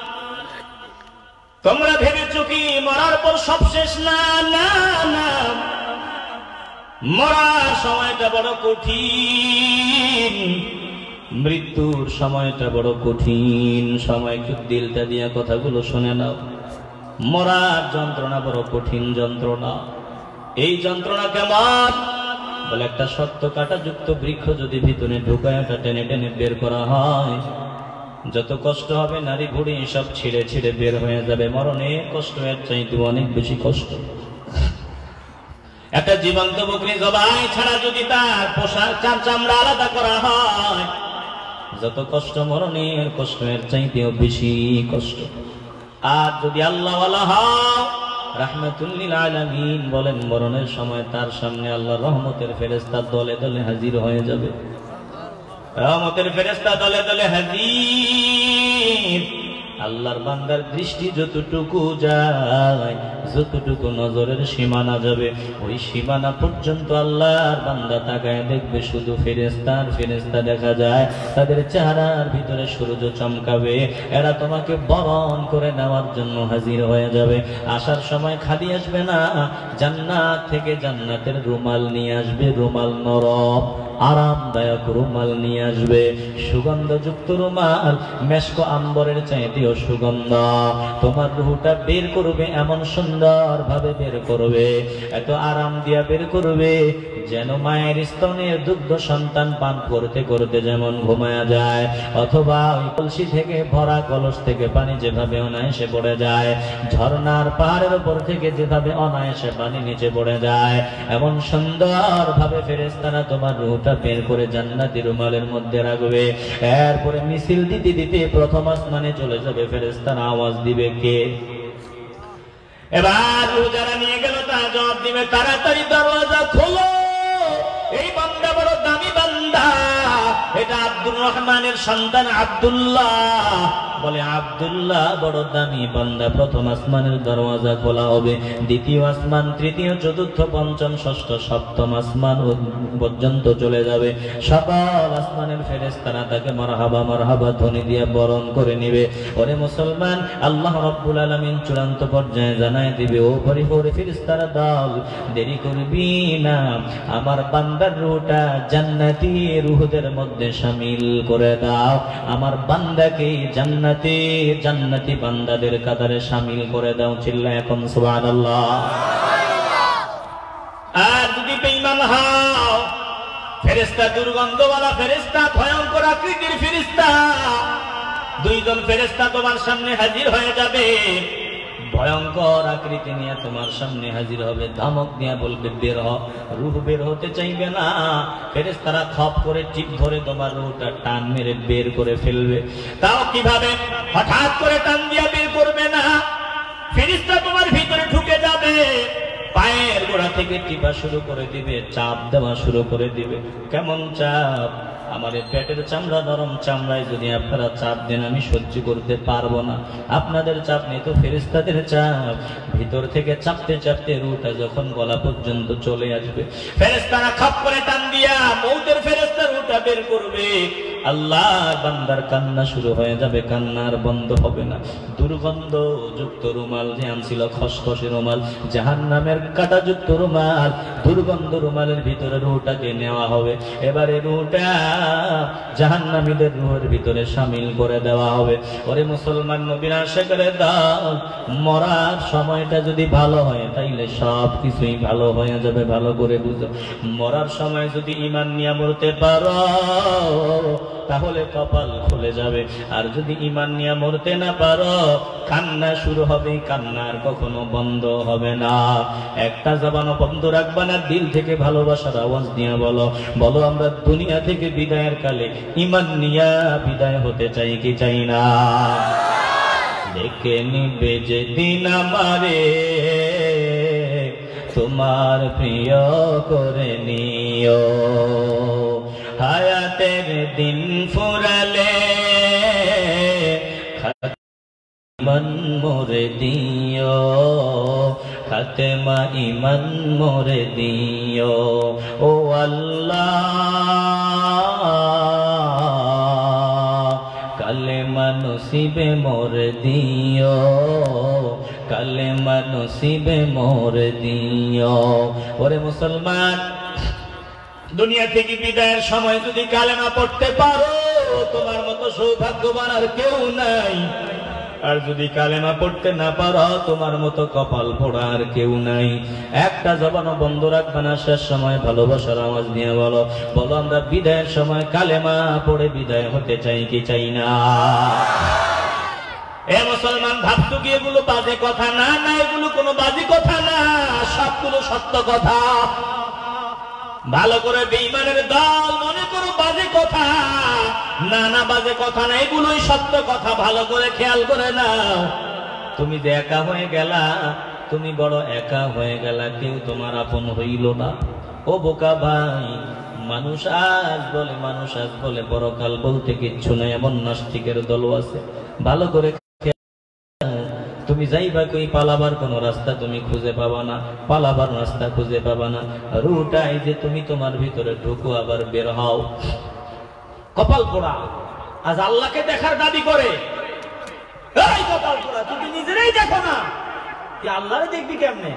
তোমরা ভেবেছো কি মরার পর সব শেষ? না না না, মরার সময়টা বড় কঠিন, মৃত্যুর সময়টা বড় কঠিন সময়। একটু দিলটা দিয়ে কথাগুলো শুনে নাও। মরার যন্ত্রণা বড় কঠিন যন্ত্রণা। এই যন্ত্রণা কেমন বলে, একটা শক্ত কাটা যুক্ত বৃক্ষ যদি ভিতরে ঢুকায় ওটা টেনে টেনে বের করা হয়, যত কষ্ট হবে নারী ভুড়ি সব ছিঁড়ে ছিঁড়ে বের হয়ে যাবে। মরণের কষ্ট এর চাইতে অনেক বেশি কষ্ট। একটা জীবন্ত বকরি জবাই ছাড়া যদি তার পোশাক চামড়া আলাদা করা হয়, যত কষ্ট মরণের কষ্ট এর চাইতেও বেশি কষ্ট। আর যদি আল্লাহ ওয়ালা হও, রাহমাতুল লিল আলামিন বলেন মরণের সময় তার সামনে আল্লাহর রহমতের ফেরেশতা দলে দলে হাজির হয়ে যাবে। রহমতের ফেরেশতা দলে দলে হাজির। আল্লাহর বান্দার দৃষ্টি যতটুকু যায়, যতটুকু নজরের সীমানা যাবে, ওই সীমানা পর্যন্ত আল্লাহর বান্দা তাকায় দেখবে শুধু ফেরেশতার ফেরেশতা দেখা যায়। তাদের চেহারার ভিতরে সূর্য চমকাবে। এরা তোমাকে বরণ করে নেওয়ার জন্য হাজির হয়ে যাবে। আসার সময় খালি আসবে না, জান্নাত থেকে জান্নাতের রুমাল নিয়ে আসবে, রুমাল নরম আরামদায়ক রুমাল নিয়ে আসবে, সুগন্ধযুক্ত রুমাল, মেশক আম্বরের চাইতেও সুগন্ধ। তোমার রুহটা বের করবে, এমন সুন্দর ভাবে বের করবে, এত আরাম দিয়া বের করবে যেন মায়ের স্তনের দুগ্ধ সন্তান পান করতে করতে যেমন ঘুমায়া যায়, অথবা ওই কলসি থেকে ভরা কলস থেকে পানি যেভাবে অনায়াসে পড়ে যায়, ঝর্ণার পাহাড়ের উপর থেকে যেভাবে অনায়াসে পানি নিচে পড়ে যায়, এমন সুন্দর ভাবে ফেরেশতারা তোমার রুহটা বের করে জান্নাতি রুমালের মধ্যে রাখবে। এরপরে মিছিল দিতে দিতে প্রথম আসমানে চলে যাবে। ফেরেশতারা আওয়াজ দিবে কে? এবার যারা নিয়ে গেল তারা জবাব দিবে, তাড়াতাড়ি দরওয়াজা খোলো, এই বান্দা বড় দামি বান্দা, এটা আব্দুর রহমানের সন্তান আব্দুল্লাহ, বলে আব্দুল্লাহ বড় দামি বান্দা, প্রথম আসমানের দরওয়াজা খোলা হবে, দ্বিতীয় আসমান, তৃতীয়, চতুর্থ, পঞ্চম, ষষ্ঠ, সপ্তম আসমান পর্যন্ত চলে যাবে। সকল আসমানের ফেরেশতারা তাকে মারহাবা মারহাবা ধ্বনি দিয়ে বরণ করে নেবে। ওরে মুসলমান, আল্লাহ রাব্বুল আলামিন চূড়ান্ত পর্যায়ে জানায় দিবে, ও পরিপূর্ণ ফেরেশতারা দল, দেরি করবি না, আমার বান্দার রূহটা জান্নাতি রূহদের মধ্যে শামিল করে দাও, আমার বান্দাকে জান্নাতি বান্দাদের কাতারে শামিল করে দাও। চিল্লায় এখন সুবহানাল্লাহ। আর যদি বেঈমান হও, ফেরেশতা দুর্গন্ধওয়ালা ফেরেশতা, ভয়ঙ্কর আকৃতির ফেরেশতা, দুইজন ফেরেশতা তোমার সামনে হাজির হয়ে যাবে, ভয়ঙ্কর আকৃতি নিয়ে তোমার সামনে হাজির হবে, ধমক দিয়ে বলবে বের হ। রূহ বের হতে চাইবে না, ফেরেশতারা খপ করে টিপ ধরে তোমার রূহটা টান মেরে বের করে ফেলবে। তাও কিভাবে? হঠাৎ করে টান দিয়ে বের করবে না, ফেরেশতা তোমার ভিতরে ঢুকে যাবে, পায়ের গোড়া থেকে টিপা শুরু করে দিবে, চাপ দেওয়া শুরু করে দিবে। কেমন চাপ? আমার পেটের চামড়া, নরম চামড়ায় যদি আপনারা চাপ দেন আমি সহ্য করতে পারবো না। আপনাদের চাপ নেই তো ফেরেশতাদের চাপ, ভিতর থেকে চাপতে চাপতে রুটা যখন গলা পর্যন্ত চলে আসবে, ফেরেশতারা খপ করে টান দিয়া মউতের ফেরেশতা রুটা বের করবে। আল্লাহ বান্দার কান্না শুরু হয়ে যাবে, কান্না আর বন্ধ হবে না। দুর্গন্ধ যুক্ত রুমাল যে আনছিল, খসখসে রুমাল, জাহান্নামের কাটা যুক্ত রুমাল, দুর্গন্ধ রুমালের ভিতরে রুহটাকে নেওয়া হবে। এবারে রুহটা জাহান্নামীদের রুহের ভিতরে শামিল করে দেওয়া হবে। ওরে মুসলমান, নবীর আশিকদের দল, মরার সময়টা যদি ভালো হয় তাইলে সব কিছুই ভালো হয়ে যাবে। ভালো করে বুঝো, মরার সময় যদি ঈমান নিয়ে মরতে পারো তাহলে কপাল খুলে যাবে, আর যদি ঈমান নিয়ে মরতে না পারো কান্না শুরু হবে, কান্নার কখনো বন্ধ হবে না। একটা জবানও বন্ধ রাখবা না, দিল থেকে ভালোবাসার আওয়াজ দিয়ে বলো, বলো আমরা দুনিয়া থেকে বিদায়ের কালে ঈমান নিয়ে বিদায় হতে চাই কি চাই না? দেখে নিবে যেদিন আমারে তোমার প্রিয় করে নিও, হায়াতের দিন ফুরালে ইমান মোরে দিও, খাতেমা ইমান মোরে দিও। ও আল্লাহ কালেমা নসিবে মোরে দিও, কালেমা নসিবে মোরে দিও। ওরে মুসলমান, দুনিয়া থেকে বিদায়ের সময় যদি কালেমা পড়তে পারো তোমার মতো সৌভাগ্যবান আর কেউ নাই, আর যদি কালেমা পড়তে না পারো তোমার মতো কপাল পোড়া আর কেউ নাই। একটা জবানও বন্ধ রাখবে না, শেষ সময় ভালোবাসার আওয়াজ নিয়ে বলো, বলো আমরা বিদায়ের সময় কালেমা পড়ে বিদায় হতে চাই কি চাই না? এ মুসলমান, ভাবতো কি এগুলো বাজে কথা? না না, এগুলো কোনো বাজে কথা না, সবগুলো সত্য কথা। ভালো করে বেঈমানের দল মনে করো বাজে কথা, না না বাজে কথা না, এগুলোই সত্য কথা। ভালো করে খেয়াল করে নাও, তুমি যে একা হয়ে গেলা, তুমি বড় একা হয়ে গেলা, কেউ তোমার আপন হইল না। ও বোকা ভাই, মানুষ আজ বলে পরকাল বলতে কিচ্ছু নাই, এমন নাস্তিকের দলও আছে। ভালো করে তুমি যাইবা কই, পালাবার কোন রাস্তা তুমি খুঁজে পাবা না, পালাবার রাস্তা খুঁজে পাবা না। রুটাই যে তুমি তোমার ভিতরে ঢুকো আবার বের হও। কপাল পোড়া আজ আল্লাহকে দেখার দাবি করে। এই কপাল পোড়া, তুমি নিজেরাই দেখো না, তুই আল্লাহরে দেখবি কেমনে?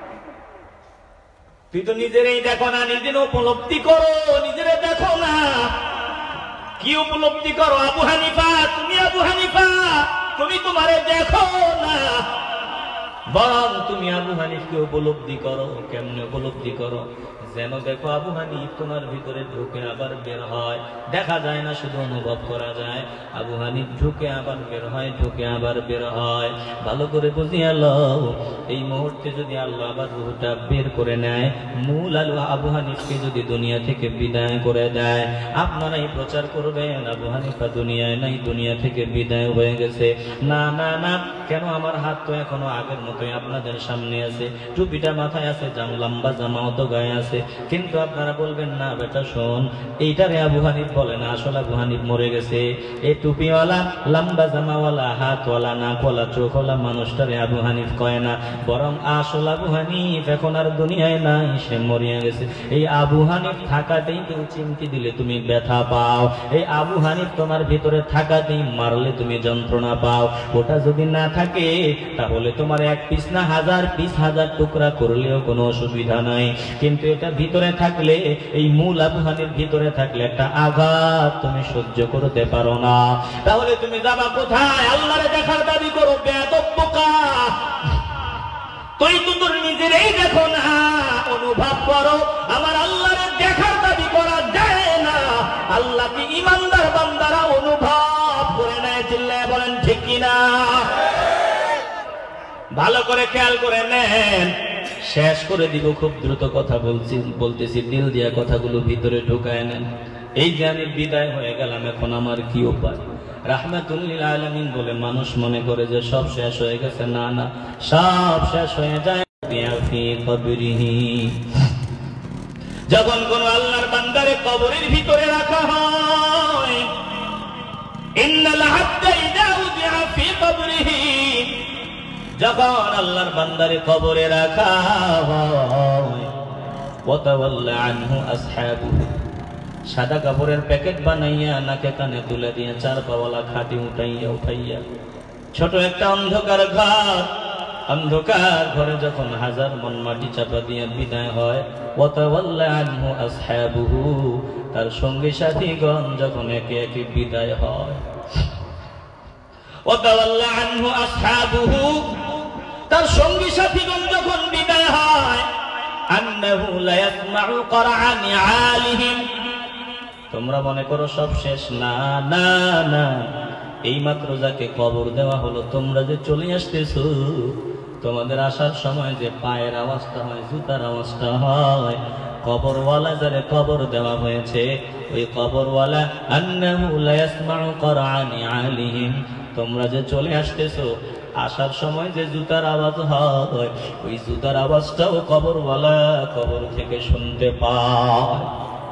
তুই তো নিজেরাই দেখো না, নিজের উপলব্ধি করো, নিজেরে দেখো না। কি উপলব্ধি করো? আবু হানিফা, তুমি আবু হানিফা, তুমি তোমারে দেখো না, বরং তুমি আবু হানিফকে উপলব্ধি করো। কেমনে উপলব্ধি করো? যেন দেখো আবু হানিফ তোমার ভিতরে ঢুকে আবার বের হয়, দেখা যায় না, শুধু অনুভব করা যায়। আবু হানিফ ঢুকে আবার বের হয়, ঢুকে আবার বের হয়। ভালো করে বুঝিয়ে লও, এই মুহূর্তে যদি আল্লাহ আবার রূহটা বের করে নেয়, মূল আবু হানিফকে যদি দুনিয়া থেকে বিদায় করে দেয়, আপনারাই প্রচার করবেন আবু হানিফা দুনিয়ায় নাই, দুনিয়া থেকে বিদায় হয়ে গেছে। না না না, কেন? আমার হাত তো এখনো আগের মতো মতোই আপনাদের সামনে আছে, টুপিটা মাথায় আছে, লম্বা জামাও তো গায়ে আছে, কিন্তু আপনারা বলবেন না বেটা শোন, এইটারে আবু হানিফ বলে না, আসলে আবু হানিফ মরে গেছে। এই টুপিওয়ালা, লম্বা জামাওয়ালা, হাতওয়ালা, নাকওয়ালা, চোখওয়ালা মানুষটারে আবু হানিফ কয় না, বরং আসল আবু হানিফ এখন আর দুনিয়ায় নাই, সে মরিয়া গেছে। এই আবু হানিফ থাকাতেই কেউ চিমটি দিলে তুমি ব্যথা পাও, এই আবু হানিফ তোমার ভিতরে থাকাতেই মারলে তুমি যন্ত্রণা পাও। ওটা যদি না থাকে তাহলে তোমার এক পিস না 1000 পিস, 1000 টুকরা করলেও কোনো অসুবিধা নাই, কিন্তু এটা ভিতরে থাকলে, এই মূল আবু হানিফ ভিতরে থাকলে একটা আঘাত তুমি সহ্য করতে পারো না। তাহলে তুমি যাবা কোথায়? আল্লাহরে দেখার দাবি করো, বেয়াদব বোকা। তুই তো তোর নিজেরই দেখো না, অনুভব করো আমার আল্লাহরে দেখার দাবি করা যায় না। আল্লাহকে ইমানদার বান্দারা অনুভব করে নেয়, চিল্লায় বলেন ঠিক কিনা? ভালো করে খেয়াল করে নেন, শেষ করে দিব, খুব দ্রুত কথা বলতেছি, দিল দিয়া কথাগুলো ভিতরে ঢুকায় নেন। এই যে আমি বিদায় হয়ে গেলাম, এখন আমার কি উপায়? রাহমাতুল লিল আলামিন বলে মানুষ মনে করে যে সব শেষ হয়ে গেছে, না না, সব শেষ হয়ে যায় ফি কবরিহি। যখন কোন আল্লাহর বান্দারে কবরের ভিতরে রাখা হয়, ইন্নাল আবদা ইযা উযিআ ফি কবরিহি, যখন আল্লাহর বান্দারে কবরে রাখা হয়, ওয়াতাওয়াল্লা আনহু আসহাবুহু, সাদা কাপড়ের প্যাকেট বানাইয়া নাকে কানে তুলে দিয়ে 4 পাওয়ালা খাটি উঠাইয়া ছোট একটা অন্ধকার ঘর, অন্ধকার ঘরে যখন 1000 মন মাটি চাপা দিয়ে বিদায় হয়, ওয়াতাওয়াল্লা আনহু আসহাবুহু, তার সঙ্গী সাথীগণ যখন একে একে বিদায় হয়, ওয়াতাওয়াল্লা আনহু আসহাবুহু, তার সঙ্গী সাথীগণ যখন বিদায় হয়, আন্নাহু লা ইয়াসমাউ করাআ নিআলিহিম, তোমরা মনে করো সব শেষ, না না না, এইমাত্র যাকে কবর দেওয়া হলো, তোমরা যে চলে আসতেছো, তোমাদের আসার সময় যে পায়ের আওয়াজটা হয়, জুতার আওয়াজটা হয়, কবরওয়ালা যারে কবর দেওয়া হয়েছে, ওই কবরওয়ালা আন্নাহু লা ইয়াসমাউ করাআ নিআলিহিম, তোমরা যে চলে আসতেছো, আসার সময় যে জুতার আওয়াজ হয়, ওই জুতার আওয়াজটাও কবরওয়ালা কবর থেকে শুনতে পায়।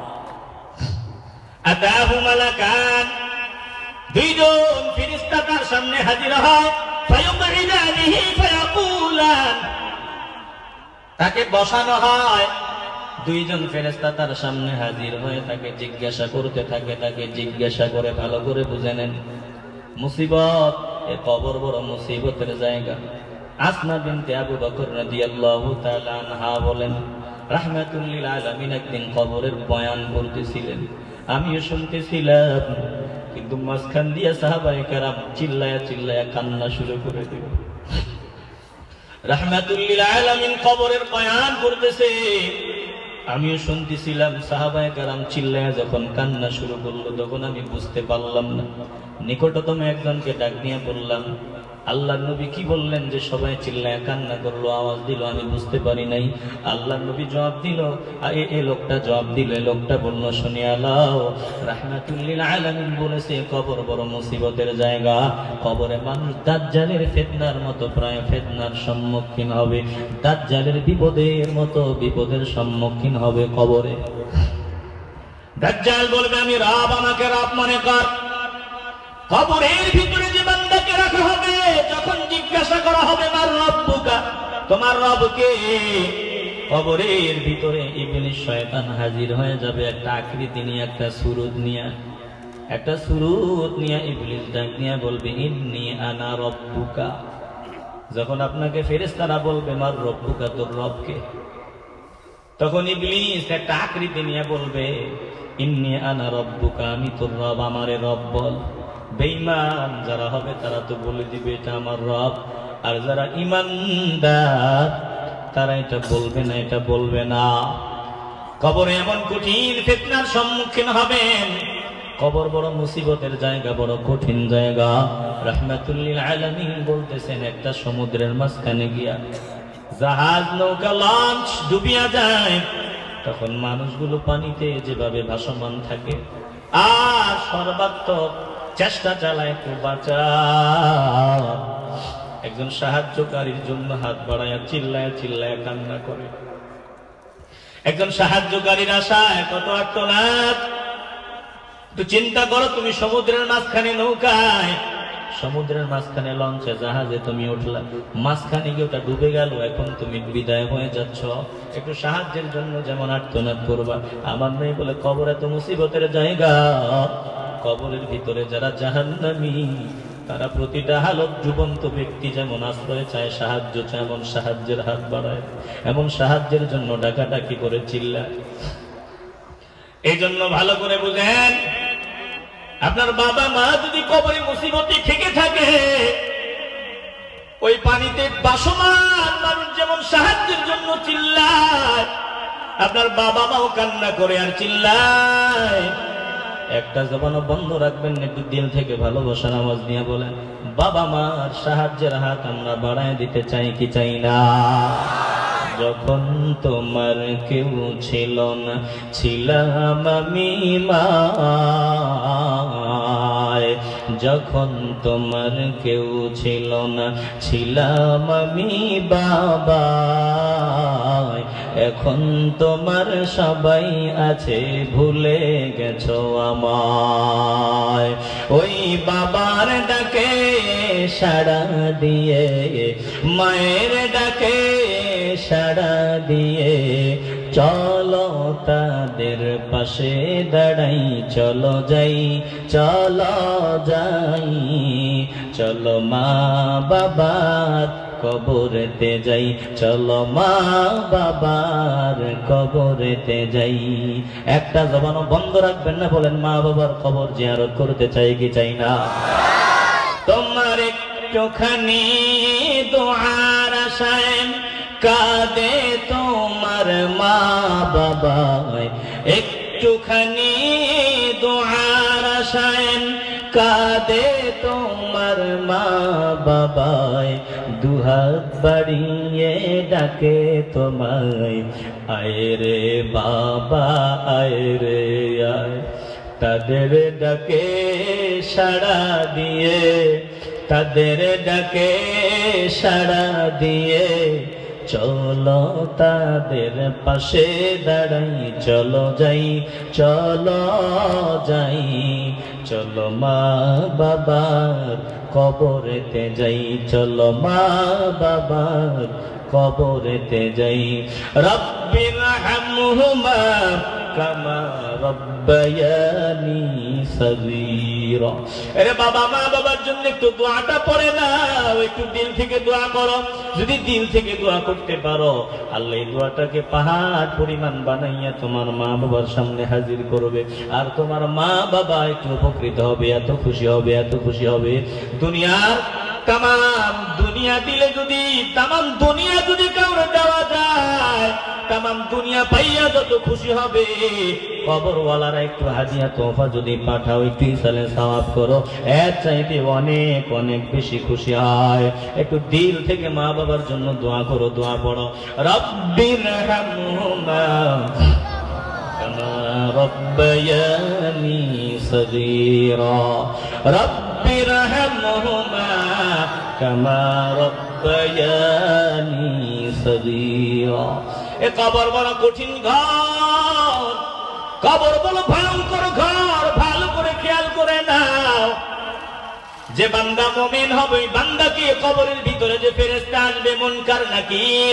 আতাহু মালাকান, দুইজন ফেরেশতা তার সামনে হাজির হয়, ফায়ুকঈদানিহি ফায়াকুলান, তাকে বসানো হয়, দুইজন ফেরেশতা তার সামনে হাজির হয়ে তাকে জিজ্ঞাসা করতে থাকে, তাকে জিজ্ঞাসা করে ভালো করে বুঝে নেন। মুসিবত, এ কবর বড় মুসিবতের জায়গা। আসমা বিনতে আবু বকর রাদিয়াল্লাহু তাআলা আনহা বলেন, রাহমাতুল লিল আলামিন একদিন কবরের বয়ান করতেছিলেন, আমিও শুনতেছিলাম, কিন্তু মাঝখান দিয়া সাহাবায়ে কেরাম চিল্লায়া চিল্লায়া কান্না শুরু করে দিল। রাহমাতুল লিল আলামিন কবরের বয়ান করতেছে, আমিও শুনতেছিলাম, সাহাবায়ে কেরাম চিল্লায়া যখন কান্না শুরু করলো, তখন আমি বুঝতে পারলাম না। নিকটতম একজনকে ডাক নিয়ে বললাম, আল্লাহর নবী কি বললেন যে সবাই চিল্লায় কান্না করলো, আওয়াজ দিল, আমি বুঝতে পারি নাই। আল্লাহর নবী জবাব দিল, এই লোকটা জবাব দিল, লোকটা বলল, শুনিয়া লাও, রাহমাতুল লিল আলামিন বলেছে কবর বড় মুসিবতের জায়গা, কবরে মানুষ দাজ্জালের ফিতনার মতো প্রায় ফিতনার সম্মুখীন হবে, দাজ্জালের বিপদের মতো বিপদের সম্মুখীন হবে কবরে। দাজ্জাল বলবে, আমি রব, আমাকে রব মনে কর। কবরের ভিতরে যে বান্দাকে রাখা হবে, যখন জিজ্ঞাসা করা হবে মার রব্বুকা, তোমার রবকে, কবরের ভিতরে ইবলিস শয়তান হাজির হয়ে যাবে, একটা আকৃতি নিয়ে, একটা সুরত নিয়ে, ইবলিস ডাক নিয়ে বলবে, ইন্নী আনা রব্বুকা। যখন আপনাকে ফেরেশতারা বলবে মার রব্বুকা, তোর রবকে, তখন ইবলিস একটা আকৃতি নিয়ে বলবে, ইন্নী আনা রব্বুকা, আমি তোর রব, আমারে রব বল। বেঈমান যারা হবে তারা তো বলে দিবে এটা আমার রব, আর যারা ঈমানদার তারা এটা বলবে না, এটা বলবে না। কবরে এমন কঠিন ফিতনার সম্মুখীন হবেন, কবর বড় মুসিবতের জায়গা, বড় কঠিন জায়গা। রাহমাতুল লিল আলামিন বলতেছেন, একটা সমুদ্রের মাঝখানে গিয়া জাহাজ, নৌকা, লঞ্চ ডুবিয়া যায়, তখন মানুষগুলো পানিতে যেভাবে ভাসমান থাকে, আর সর্বাত্মক চেষ্টা চালায় একটু বাঁচা। একজন সাহায্যকারীর জন্য হাত বাড়ায়া চিল্লায়া চিল্লায়া কান্না করে, একজন সাহায্যকারীর আশায় কত আর্তনাদ। তো চিন্তা করো, তুমি সমুদ্রের মাঝখানে নৌকায়, সমুদ্রের মাঝখানে লঞ্চে জাহাজে তুমি উঠলা, মাঝখানে গিয়ে ওটা ডুবে গেল, এখন তুমি বিদায় হয়ে যাচ্ছ, একটু সাহায্যের জন্য যেমন আর্তনাদ করবা। আমার মেয়ে বলে কবর এত মুসিবতের জায়গা, কবরের ভিতরে যারা জাহান্নামী তারা প্রতিটা হালত জীবন্ত ব্যক্তি যেমন আশ্রয় চায়, সাহায্য চায়, এমন সাহায্যের হাত বাড়ায়, এমন সাহায্যের জন্য ডাকাডাকি করে চিল্লায়। এই জন্য ভালো করে বুঝেন, আপনার বাবা মা যদি কবরে মুসিবতে থেকে থাকে, ওই পানিতে বাসমান মানুষ যেমন সাহায্যের জন্য চিল্লায়, আপনার বাবা মাও কান্না করে আর চিল্লায়। একটা জবানও বন্ধ রাখবেন, একটু দিল থেকে ভালোবাসার আওয়াজ নিয়ে বলেন, বাবা মার সাহায্যের হাত আমরা বাড়ায় দিতে চাই কি চাই না? যখন তোমার কেউ ছিল না, ছিলাম আমি মায়। যখন তোমার কেউ ছিল না, ছিলাম আমি বাবা। এখন তোমার সবাই আছে, ভুলে গেছো আমায়। ওই বাবার ডাকে সাড়া দিয়ে, মায়ের ডাকে সাড়া দিয়ে, চলো তাদের পাশে দাঁড়াই, চলো যাই, চলো যাই, চলো মা বাবার কবরেতে যাই, চলো মা বাবার কবরেতে যাই। একটা জবানও বন্ধ রাখবেন না, বলেন মা বাবার কবর জিয়ারত করতে চাই কি চাই না? তোমার একটুখানি দোয়ার আশায় কাঁদে তোমার মা বাবায়, একটুখানি দোয়ার আশায় কাঁদে তোমার মা বাবায়। দুহাত বাড়িয়ে ডাকে তোমায়, আয় রে বাবা আয় রে আয়। তাদের ডাকে সাড়া দিয়ে, তাদের ডাকে সাড়া দিয়ে, চলো তাদের পাশে দাঁড়াই, চলো যাই, চলো যাই, চলো মা বাবার কবরেতে যাই, চলো মা বাবার কবরেতে যাই। রব্বির হামহুমা কামা রব্বায়ানি সগীরা। আরে বাবা মা বাবার জন্য একটু দোয়াটা পড়ে নাও, একটু দিল থেকে দোয়া করো। যদি দিল থেকে দোয়া করতে পারো, আল্লাহ এই দোয়াটাকে পাহাড় পরিমাণ বানাইয়া তোমার মা বাবার সামনে হাজির করবে, আর তোমার মা বাবা একটু উপকৃত হবে, এত খুশি হবে, এত খুশি হবে। দুনিয়ার তামাম দুনিয়া দিলে যদি, তামাম দুনিয়া যদি কাউরে দেওয়া যায়, তামাম দুনিয়া পাইয়া যত খুশি হবে, কবরওয়ালারা একটু হাদিয়া তোহফা যদি পাঠাও, একটু ইসালে সওয়াব করো, এর চাইতে অনেক অনেক বেশি খুশি হয়। একটু দিল থেকে মা বাবার জন্য দোয়া করো, দোয়া পড়ো। রব্বির হামহুমা কামা রব্বায়ানি সগীরা, রব্বির হামহুমা কামা রব্বায়ানি সগীরা। এ কবর বড় কঠিন ঘর, কবর বড় ভয়ঙ্কর ঘর, ভালো করে খেয়াল করে নাও। যে বান্দা মুমিন হবে, বান্দাকে কবরের ভিতরে যে ফেরেশতা আসবে, মুনকার নাকির,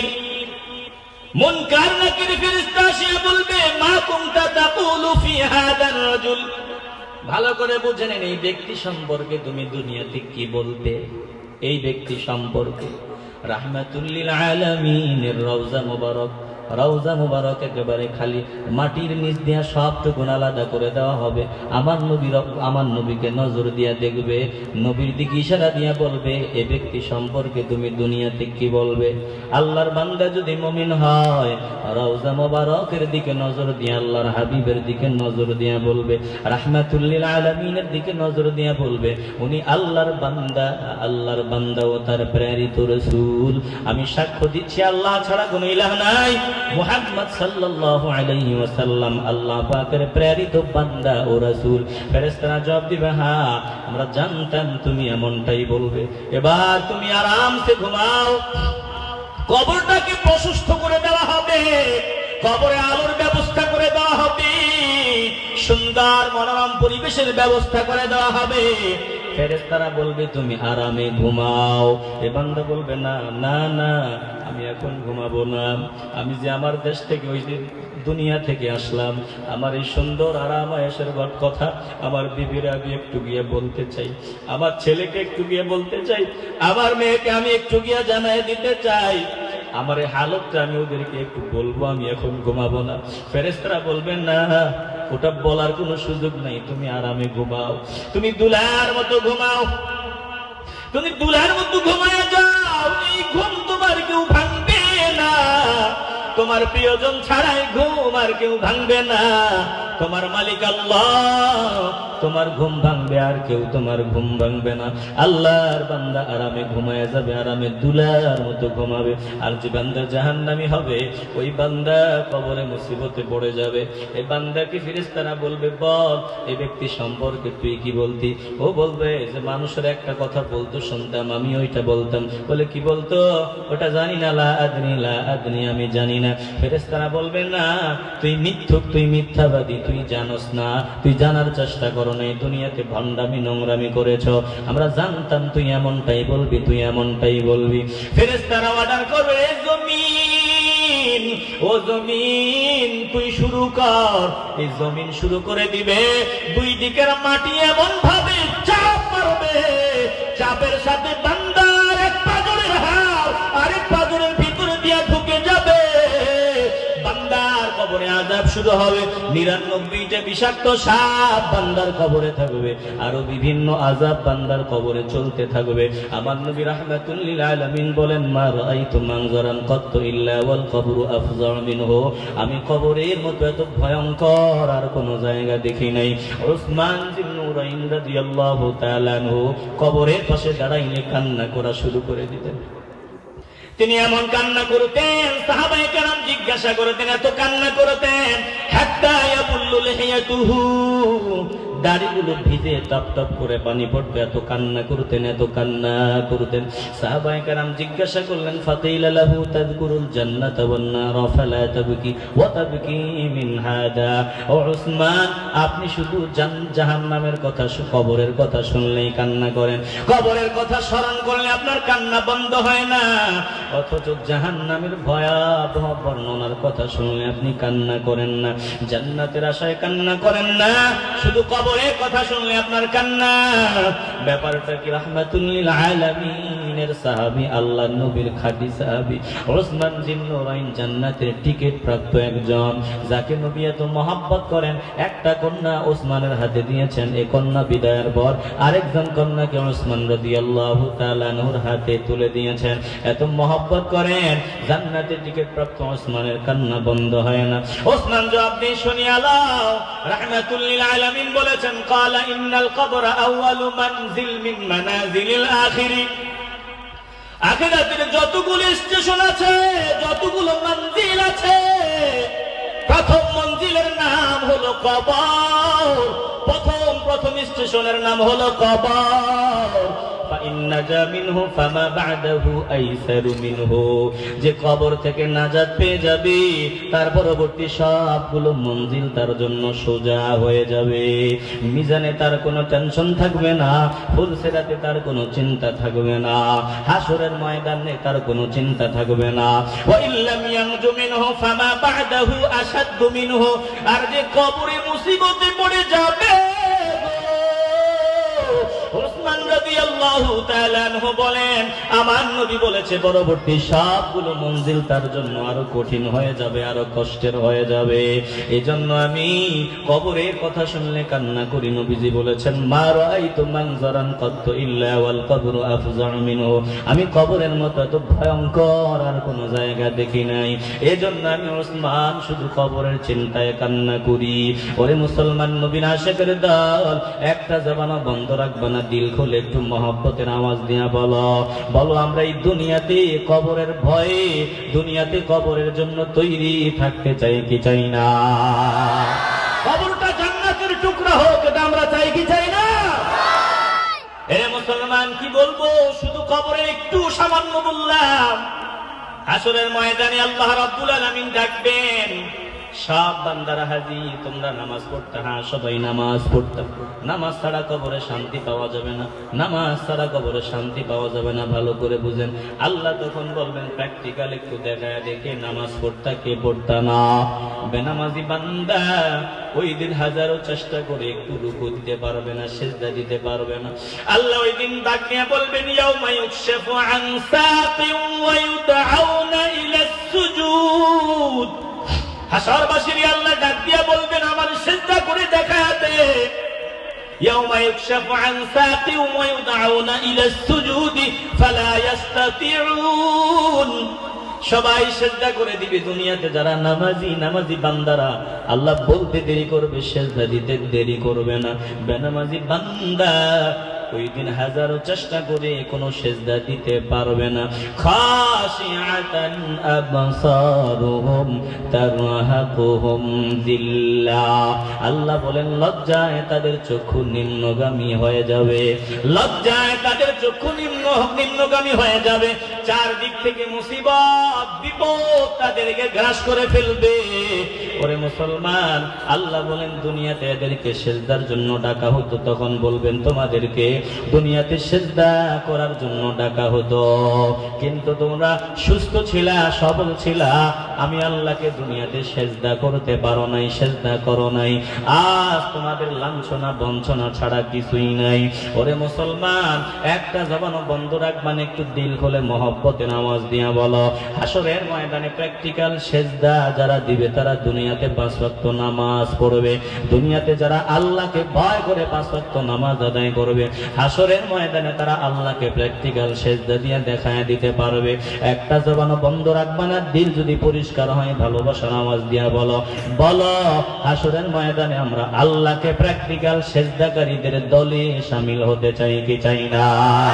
মুনকার নাকির ফেরেশতা এসে বলবে, মা কুনতা তাকুলু ফি হাদার রাজুল। ভালো করে বুঝে নেন, এই ব্যক্তি সম্পর্কে তুমি দুনিয়াতে কি বলবে? এই ব্যক্তি সম্পর্কে রাহমাতুল লিল আলামিনের রওজা মুবারক, রওজা মুবারক একেবারে খালি মাটির নিচ দিয়া সবটুকুন আলাদা করে দেওয়া হবে। আমার নবীর, আমার নবীকে নজর দিয়া দেখবে, নবীর দিকে ইশারা দিয়া বলবে, এ ব্যক্তি সম্পর্কে তুমি দুনিয়াতে কি বলবে? আল্লাহর বান্দা যদি মুমিন হয়, রওজা মুবারকের দিকে নজর দিয়া, আল্লাহর হাবিবের দিকে নজর দিয়া বলবে, রাহমাতুল লিল আলামিনের দিকে নজর দিয়া বলবে, উনি আল্লাহর বান্দা, আল্লাহর বান্দা ও তার প্রেরিত রাসূল। আমি সাক্ষ্য দিচ্ছি আল্লাহ ছাড়া কোনো ইলাহ নাই, মুহাম্মদ সাল্লাল্লাহু আলাইহি ওয়াসাল্লাম আল্লাহ পাকের প্রেরিত বান্দা ও রাসূল? ফেরেশতারা জবাব দিবে, হ্যাঁ আমরা জানতাম তুমি এমনটাই বলবে। এবার তুমি আরামসে ঘুমাও। কবরটাকে প্রশস্ত করে দেওয়া হবে, কবরে আলোর ব্যবস্থা করে দেওয়া হবে, সুন্দর মনোরম পরিবেশের ব্যবস্থা করে দেওয়া হবে। ফেরেশতারা বলবে তুমি আরামে ঘুমাও। এ বান্দা বলবে না না না, আমি এখন ঘুমাবো না। আমি যে আমার দেশ থেকে ওই যে দুনিয়া থেকে আসলাম, আমার এই সুন্দর আরাম আয়েশের কথা আমার বিবির আমি একটু গিয়ে বলতে চাই, আমার ছেলেকে একটু গিয়ে বলতে চাই, আমার মেয়েকে আমি একটু গিয়ে জানাই দিতে চাই, আমার এই হালতটা আমি ওদেরকে একটু বলবো, আমি এখন ঘুমাবো না। ফেরেশতারা বলবেন না, ওটা বলার কোনো সুযোগ নাই, তুমি আরামে ঘুমাও, তুমি দুলার মতো ঘুমাও, তুমি দুলার মতো ঘুমায় যাও। এই ঘুম তোমার কেউ ভাঙবে না, তোমার প্রিয়জন ছাড়াই ঘুম আর কেউ ভাঙবে না। তোমার মালিক আল্লাহ, তোমার ঘুম ভাঙবে আর কেউ তোমার ঘুম ভাঙবে না। আল্লাহর বান্দা আরামে ঘুমায় যাবে, আরামে দুলার মতো ঘুমাবে। আর যে বান্দা জাহান্নামী হবে, ওই বান্দা কবরে মুসিবতে পড়ে যাবে। এই বান্দাকে ফেরেশতারা বলবে, বল এই ব্যক্তি সম্পর্কে তুই কি বলতি? ও বলবে যে মানুষের একটা কথা বলতো শুনতাম, আমি ওইটা বলতাম। বলে কি বলতো? ওটা জানি না, লা আদনি, আমি জানি না। ফেরেশতারা বলবে না, তুই মিথ্যুক, তুই মিথ্যাবাদী, তুই জানোস না, তুই জানার চেষ্টা করো নাই, দুনিয়াতে ভণ্ডামি নোংরামি করেছ, আমরা জানতাম তুই এমনটাই বলবি, তুই এমনটাই বলবি। ফেরেশতারা অর্ডার করবে, জমিন, ও জমিন তুই শুরু কর। এই জমিন শুরু করে দিবে, দুই দিকের মাটি এমন ভাবে চাপ মারবে, চাপের সাথে বান্দার এক পাজরের হাড় আরেক পাজরের ভিতরে দিয়া ঢুকে যাবে। বান্দার কবরে আযাব শুরু হবে, ৯৯টা বিষাক্ত সাপ বান্দার কবরে থাকবে, আরো বিভিন্ন আযাব বান্দার কবরে চলতে থাকবে। আমার নবী রাহমাতুল লিল আলামিন বলেন, মা রাআইতু মানজারান কাত্তু ইল্লা ওয়াল কবরু আফযাউ মিনহু। আমি কবরের মতো এত ভয়ঙ্কর আর কোন জায়গা দেখি নাই। উসমান ইবনে নুরাইন রাদিয়াল্লাহু তাআলা আনহু কবরের পাশে দাঁড়াইলে কান্না করা শুরু করে দিতেন। তিনি এমন কান্না করতেন, সাহাবায়ে কেরাম জিজ্ঞাসা করতেন এত কান্না করতেন, হাত্তা ইয়াবুল্লু লিহিয়াতুহু, দাড়িগুলো ভিজে টপ টপ করে পানি পড়তো, এত কান্না করতেন, এত কান্না করতেন। সাহাবায়ে কেরাম জিজ্ঞাসা করলেন, ফাতিলা লাহু তাযকুরুল জান্নাতা ওয়ান নার ফালা তাবকি ওয়া তাবকি মিন হাদা। ও উসমান, আপনি শুধু জাহান্নামের কথা, কবরের কথা শুনলেই কান্না করেন, কবরের কথা স্মরণ করলে আপনার কান্না বন্ধ হয় না, অথচ জাহান্নামের ভয়াবহ বর্ণনার কথা শুনলে আপনি কান্না করেন না, জান্নাতের আশায় কান্না করেন না, শুধু কবরের কথা শুনলে আপনার কান্না। ব্যাপারটা কি? রাহমাতুল লিল আলামিনের সাহাবী, আল্লাহর নবীর খাঁটি সাহাবী উসমান ইবনে নুরাইন জান্নাতের টিকিট প্রাপ্ত একজন, যাকে নবী এত মহব্বত করেন। একটা কন্যা ওসমানের হাতে দিয়েছেন, এই কন্যা বিদায়ের পর আরেকজন কন্যাকে উসমান রাদিয়াল্লাহু তাআলা আনহুর হাতে তুলে দিয়েছেন। এত মহব্বত করেন, জান্নাতের টিকিট প্রাপ্ত ওসমানের কান্না বন্ধ হয় না। ওসমান জবাব দিয়ে শুনিয়ে নাও, রাহমাতুল লিল আলামিন বলেছেন, ক্বালা ইন্নাল কবরা আউয়ালু মানজিল মিন মানাজিলিল আখিরি। আখিরাতের যতগুলো স্টেশন আছে, যতগুলো মঞ্জিল আছে, প্রথম মঞ্জিলের নাম হলো কবর, প্রথম স্টেশনের নাম হলো কবর। যে কবর থেকে নাজাত পেয়ে যাবে, তার পরবর্তী সবগুলো মঞ্জিল তার জন্য সোজা হয়ে যাবে। মিজানে তার কোনো টেনশন থাকবে না, ফুলসিরাতে তার কোনো চিন্তা থাকবে না, হাসরের ময়দানে তার কোনো চিন্তা থাকবে না। আর যে কবরে মুসিবতে পড়ে যাবে, উসমান রাদিয়াল্লাহু তাআলা আনহু বলেন, আমার নবী বলেছে পরবর্তী সবগুলো মঞ্জিল তার জন্য আরো কঠিন হয়ে যাবে, আরো কষ্টের হয়ে যাবে। এজন্য আমি কবরের কথা শুনলে কান্না করি। নবীজি বলেছেন, মা রাআইতু মানজারান কাত্তু ইল্লা ওয়াল কবরু আফযাউ মিনহু। আমি কবরের মতো এত ভয়ঙ্কর আর কোন জায়গা দেখি নাই। এজন্য আমি উসমান শুধু কবরের চিন্তায় কান্না করি। ওরে মুসলমান নবীর আশিকের দল, একটা জবান বন্ধ রাখবে না, দিল খুলে একটু মহব্বত মহব্বতের আওয়াজ দিয়া বলো, বলো আমরা এই দুনিয়াতে কবরের ভয়ে, দুনিয়াতে কবরের জন্য তৈরি থাকতে চাই কি চাই না? কবরটা জান্নাতের টুকরা হোক, এটা আমরা চাই কি চাই না? এ মুসলমান, কি বলবো, শুধু কবরের একটু সামান্য বললাম। হাসরের ময়দানে আল্লাহ রাব্বুল আলামিন ডাকবেন, সব বান্দারা হাজি, তোমরা নামাজ পড়তে। হ্যাঁ, সবাই নামাজ পড়তাম। নামাজ ছাড়া কবরে শান্তি পাওয়া যাবে না, নামাজ ছাড়া কবরে শান্তি পাওয়া যাবে না। ভালো করে বুঝেন। আল্লাহ তখন বলবেন, প্র্যাকটিক্যাল একটু দেখায় দেখে নামাজ পড়তা কে পড়তা না। বেনামাজি বান্দা ওই দিন হাজারো চেষ্টা করে একটু রুকু দিতে পারবে না, সিজদা দিতে পারবে না। আল্লাহ ওই দিন ডাক দিয়ে বলবেন, ইয়াউমা ইউকশাফু আন সাকিন ওয়া ইউদআউনা ইলাস সুজুদ। হাসরবাসীর আল্লাহ ডাক দিয়া বলবেন, আমার সিজদা করে দেখাতে। ইয়াউমা ইউকশাফু আন সাকিন ওয়া ইউদআউনা ইলাস সুজুদি ফালা ইস্তাতিউন। সবাই সিজদা করে দিবে। দুনিয়াতে যারা নামাজি বান্দারা আল্লাহ বলতে দেরি করবে, সিজদা দিতে দেরি করবে না। বেনামাজি বান্দা ওই দিন হাজারো চেষ্টা করে কোনো সিজদা দিতে পারবে না। খাশিআতান আবসারুহুম তারহাকুহুম যিল্লাহ। আল্লাহ বলেন, লজ্জায় তাদের চক্ষু নিম্নগামী হয়ে যাবে, লজ্জায় তাদের চক্ষু নিম্নগামী হয়ে যাবে। চারদিক থেকে মুসিবত বিপদ তাদেরকে গ্রাস করে ফেলবে। ওরে মুসলমান, আল্লাহ বলেন, দুনিয়াতে এদেরকে সিজদার জন্য ডাকা হতো, তখন বলবেন তোমাদেরকে দুনিয়াতে সিজদা করার জন্য ডাকা হতো, কিন্তু তোমরা সুস্থ ছিলা, সবল ছিলা, আমি আল্লাহকে দুনিয়াতে সিজদা করতে পারো নাই, সিজদা করো নাই। আজ তোমাদের লাঞ্ছনা বঞ্চনা ছাড়া কিছুই নাই। ওরে মুসলমান, একটা জবানও বন্ধ রাখবেন, একটু দিল খুলে মহব্বতের আওয়াজ দিয়া বলো, হাসরের ময়দানে প্র্যাকটিক্যাল সিজদা যারা দিবে তারা দুনিয়াতে 5 ওয়াক্ত নামাজ পড়বে। দুনিয়াতে যারা আল্লাহকে ভয় করে 5 ওয়াক্ত নামাজ আদায় করবে, হাসরের ময়দানে তারা আল্লাহকে প্র্যাকটিক্যাল সিজদা দিয়ে দেখায় দিতে পারবে। একটা জবানও বন্ধ রাখবে না। দিল যদি পরিষ্কার হয়, ভালোবাসার আওয়াজ দিয়া বলো, বলো হাসরের ময়দানে আমরা আল্লাহকে প্র্যাকটিক্যাল সিজদাকারীদের দলে শামিল হতে চাই কি চাই না?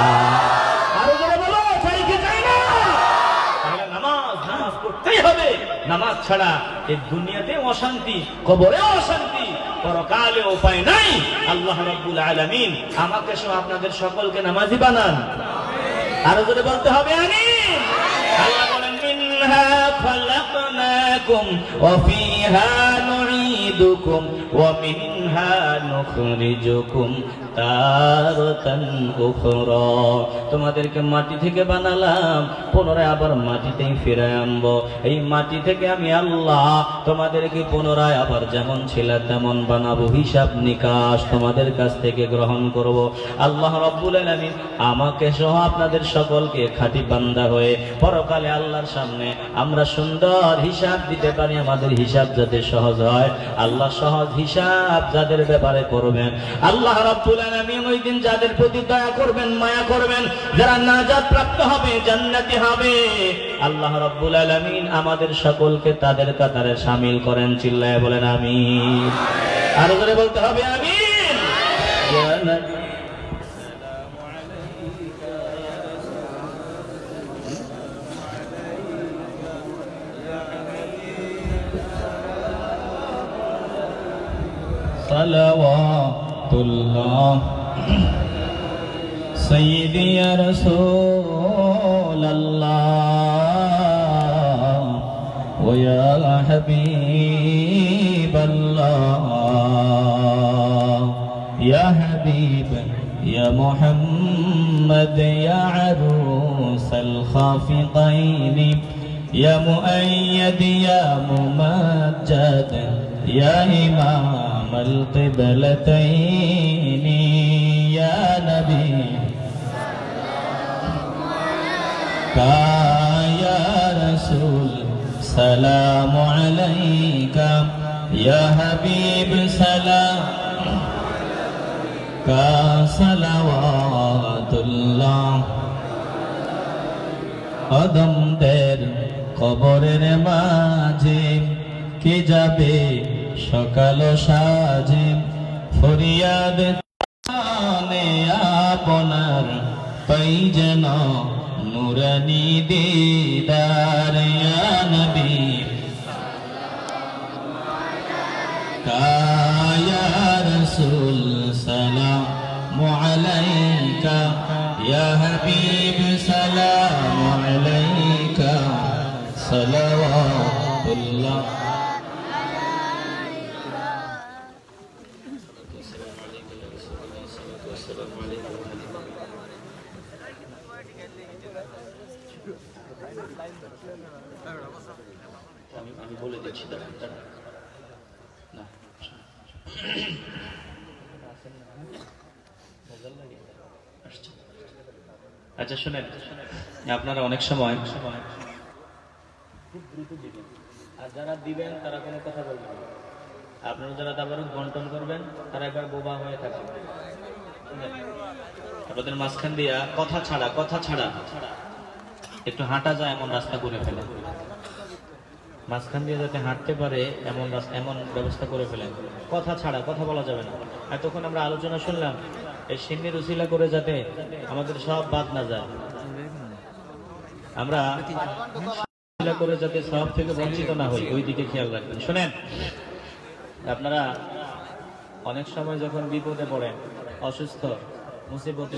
আরো জোরে বলো, চাই কি চাই না? তাহলে নামাজ পড়তেই হবে। নামাজ ছাড়া এই দুনিয়াতে অশান্তি, কবরে অশান্তি, পরকালে উপায় নাই। আল্লাহ রাব্বুল আলামিন আমাকে সহ আপনাদের সকলকে নামাজি বানান। আরো জোরে বলতে হবে আমিন। আল্লাহ বলেন, মিনহা খালাকনাকুম ওয়া ফিহা নুঈদুকুম ওয়া মিনহা নুখরিজুকুম তারাতান উখরা। তোমাদেরকে মাটি থেকে বানালাম, পুনরায় আবার মাটিতেই ফিরে আনবো। এই মাটি থেকে আমি আল্লাহ তোমাদেরকে পুনরায় আবার যেমন ছিল তেমন বানাবো। হিসাব নিকাশ তোমাদের কাছ থেকে গ্রহণ করব। আল্লাহ রাব্বুল আলামিন আমাকে সহ আপনাদের সকলকে খাঁটি বান্দা হয়ে পরকালে আল্লাহর সামনে আমরা সুন্দর হিসাব দিতে পারি। আমাদের হিসাব যাতে সহজ হয়, আল্লাহ সহজ হিসাব যাদের ব্যাপারে করবেন, আল্লাহ রাব্বুল আলামিন ওই দিন যাদের প্রতি দয়া করবেন, মায়া করবেন, যারা নাজাত প্রাপ্ত হবে, জান্নাতি হবে, আল্লাহ রাব্বুল আলামিন আমাদের সকলকে তাদের কাতারে শামিল করেন। চিল্লায় বলেন আমিন। আরো করে বলতে হবে আমিন। ইয়া নবী সালাওয়াতুল্লাহ সাইয়্যিদি ইয়া রাসূলুল্লাহ ওয়া ইয়া হাবিবাল্লাহ ইয়া হাবিব ইয়া মুহাম্মদ ইয়া আরুসাল খাফিকাইন ইয়া মুআইয়্যিদ ইয়া মুমাজ্জাদ ইয়া ইমাম القبلتين يا نبي يا رسول سلام عليك يا حبيب سلام صلوات الله আদমদের কবরের মাঝে কে যাবে সকাল সাজে ফরিয়াদ আপনার পাই যেন নুরানি দিদার ইয়া নবী ইয়া রাসূল সালামু আলাইকা ইয়া হাবিব সালামু আলাইকা সালাওয়াতুল্লাহ আমি বলে দিচ্ছি না আচ্ছা শুনেন, আপনারা অনেক সময় খুব দ্রুত দিবেন, আর যারা দিবেন তারা কোনো কথা বলবেন না। আপনারা যারা তারপরে বন্টন করবেন তারা একবার বোবা হয়ে থাকবেন। আপনাদের মাঝখান দিয়া কথা ছাড়া একটু হাঁটা যায় এমন রাস্তা করে ফেলেন, মাঝখান দিয়ে যাতে হাঁটতে পারে এমন ব্যবস্থা করে ফেলেন। কথা ছাড়া, কথা বলা যাবে না। আর তখন আমরা আলোচনা শুনলাম এই সিন্নির উসিলা করে যাতে আমাদের সব বাদ না যায়, আমরা উসিলা করে যাতে সব থেকে বঞ্চিত না হই, ওই দিকে খেয়াল রাখবেন। শোনেন, আপনারা অনেক সময় যখন বিপদে পড়েন, অসুস্থ, মুসিবতে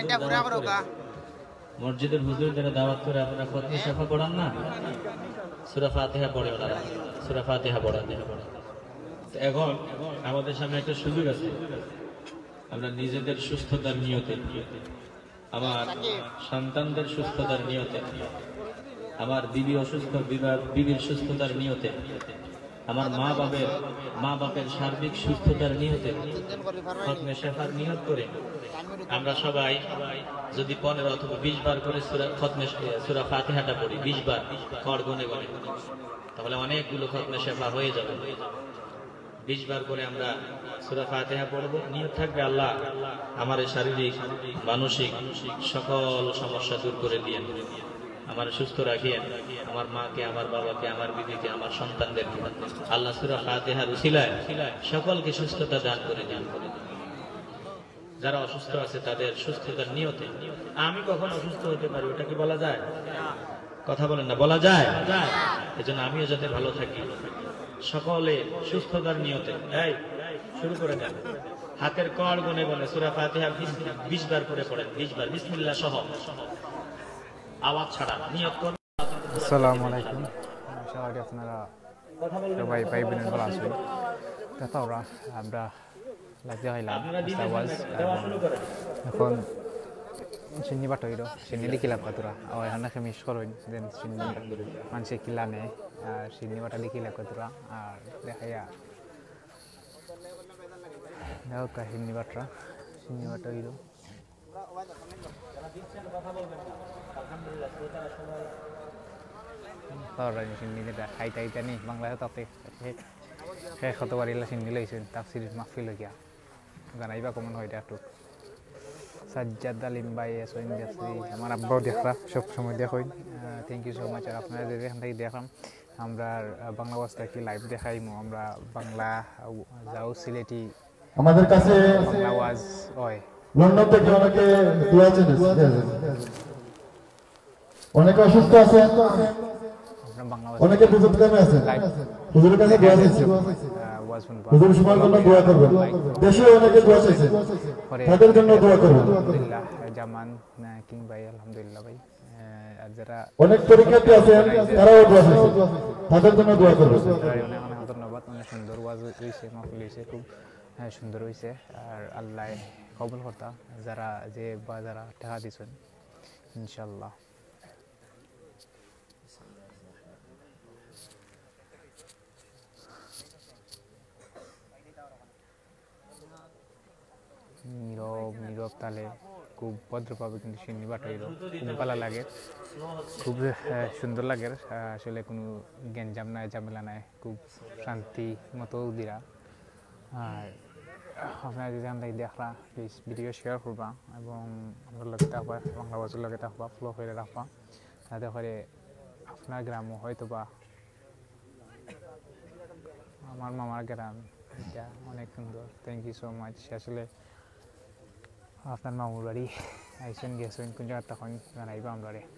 মসজিদের হুজুরদের দাওয়াত করে আপনারা খতমে শাফা পড়ান না, সূরা ফাতিহা পড়ে ওনারা, সূরা ফাতিহা পড়ান। এখন আমাদের সামনে একটা সুযোগ আছে, আমরা নিজেদের সুস্থতার নিয়তে, আমার সন্তানদের সুস্থতার নিয়তে, আমার বিবি অসুস্থ, বিবির সুস্থতার নিয়তে, আমার মা বাপের সার্বিক সুস্থতার নিয়তে খতমে শাফার নিয়ত করে আমরা সবাই যদি 15 অথবা 20 বার করে সূরা ফাতিহাটা পড়ি, 20 বার কর গনে গনে, তাহলে অনেকগুলো খতমে শাফা হয়ে যাবে। 20 বার করে আমরা সূরা ফাতিহা পড়ব, নিয়ত থাকবে আল্লাহ আমার শারীরিক মানসিক সকল সমস্যা দূর করে দিয়েন, আমার সুস্থ রাখিয়েন, আমার মাকে, আমার বাবাকে, আমার বিবিকে, আমার সন্তানদেরকে আল্লাহ সূরা ফাতিহার উসিলায় সকলকে সুস্থতা দান করে দেন। যারা অসুস্থ আছে তাদের সুস্থতার নিয়তে, আমি কখন অসুস্থ হতে পারি ওটা কি বলা যায়? কথা বলেন না, বলা যায়? এজন্য আমিও যাতে ভালো থাকি, সকলে সুস্থতার নিয়তে এই শুরু করে দেন। হাতের কর গনে গনে সূরা ফাতিহা 20 বার করে পড়েন, 20 বার বিসমিল্লাহ সহ, আওয়াজ ছাড়া নিয়ত করুন। আসসালামু আলাইকুম, সবাই আপনারা সবাই ভাই বোনের ভালো আছেন? তারপর আমরা লাগতে হইলাম আওয়াজ এখন চিনি বাটইর চিনি লিখিলাম কতরা আর এখন মিস করুন দেন চিনি মানুষে কিলা নেয় আর চিনি বাটা লিখিলাম কতরা আর দেখাইয়া দেখো চিনি বাটা হইল চিনিটা খাইতে নি বাংলায় তাতে শেষ কতবার এলা চিনি লাইছেন তাফসির মাহফিল গিয়া জানাইবা কমন হয় একটু সাজ্জাদ আলিম ভাই সৈন দেখছি আমার আব্বাও দেখরা সব সময় দেখুন। Thank you so much. আর আপনারা যদি এখান থেকে দেখলাম আমরা বাংলা অবস্থা কি লাইভ দেখাইমো, আমরা বাংলা যাও সিলেটি আমাদের কাছে বাংলা আওয়াজ হয় লন্ডন থেকে অনেকে দোয়া চেয়েছে, অনেকে অসুস্থ আছে, অনেকে বিপদ কামে আছে, হুজুরের কাছে দোয়া চাইছে, হুজুর সবার জন্য দোয়া করবেন, দেশে অনেকে দোয়া চাইছে, তাদের জন্য দোয়া করবেন। আলহামদুলিল্লাহ জামান কিং ভাই, আলহামদুলিল্লাহ ভাই। আর যারা অনেক পরীক্ষার্থী আছেন তারাও দোয়া চাইছে, তাদের জন্য দোয়া করবেন। অনেক অনেক ধন্যবাদ। অনেক সুন্দর ওয়াজ হয়েছে, মাহফিল হয়েছে, খুব সুন্দর হয়েছে। আর আল্লাহ কবুল করতা যারা যারা টাকা দিচ্ছেন ইনশাল্লাহ। নীরব তালে খুব ভদ্রভাবে কিন্তু সিন্নি বাটাইল, খুব ভালো লাগে, খুব সুন্দর লাগে। আসলে কোনো গ্যাঞ্জাম নাই, ঝামেলা নাই, খুব শান্তি মতো দিরা। আর আপনারা যদি আমরা দেখরা প্লিজ ভিডিও শেয়ার করবা এবং আমার লগে থাকবা, বাংলা বাজার লগে থাকবা, ফলো করে রাখবা, যাতে করে আপনার গ্রামও হয়তো বা আমার মামার গ্রাম এটা অনেক সুন্দর। Thank you so much. আসলে আপনার মামুর বাড়ি আইসন গেছেন কোন জায়গা তখন জানাইবা আমরা রে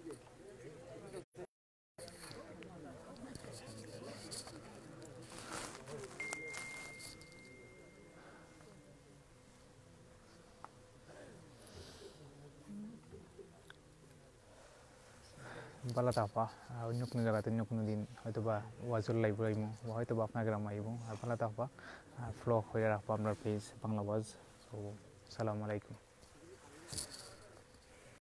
ভালো থাকবা অন্য কোনো জায়গাতে অন্য কোনো দিন হয়তো বা ওয়াজুর লাইভ আইমু হয়তো বা আপনার গ্রাম আইমু আর ভালো থাকবা আর ফ্লো হয়ে রাখবো আপনার পেজ বাংলা ওয়াজ। তো আসসালামু আলাইকুম।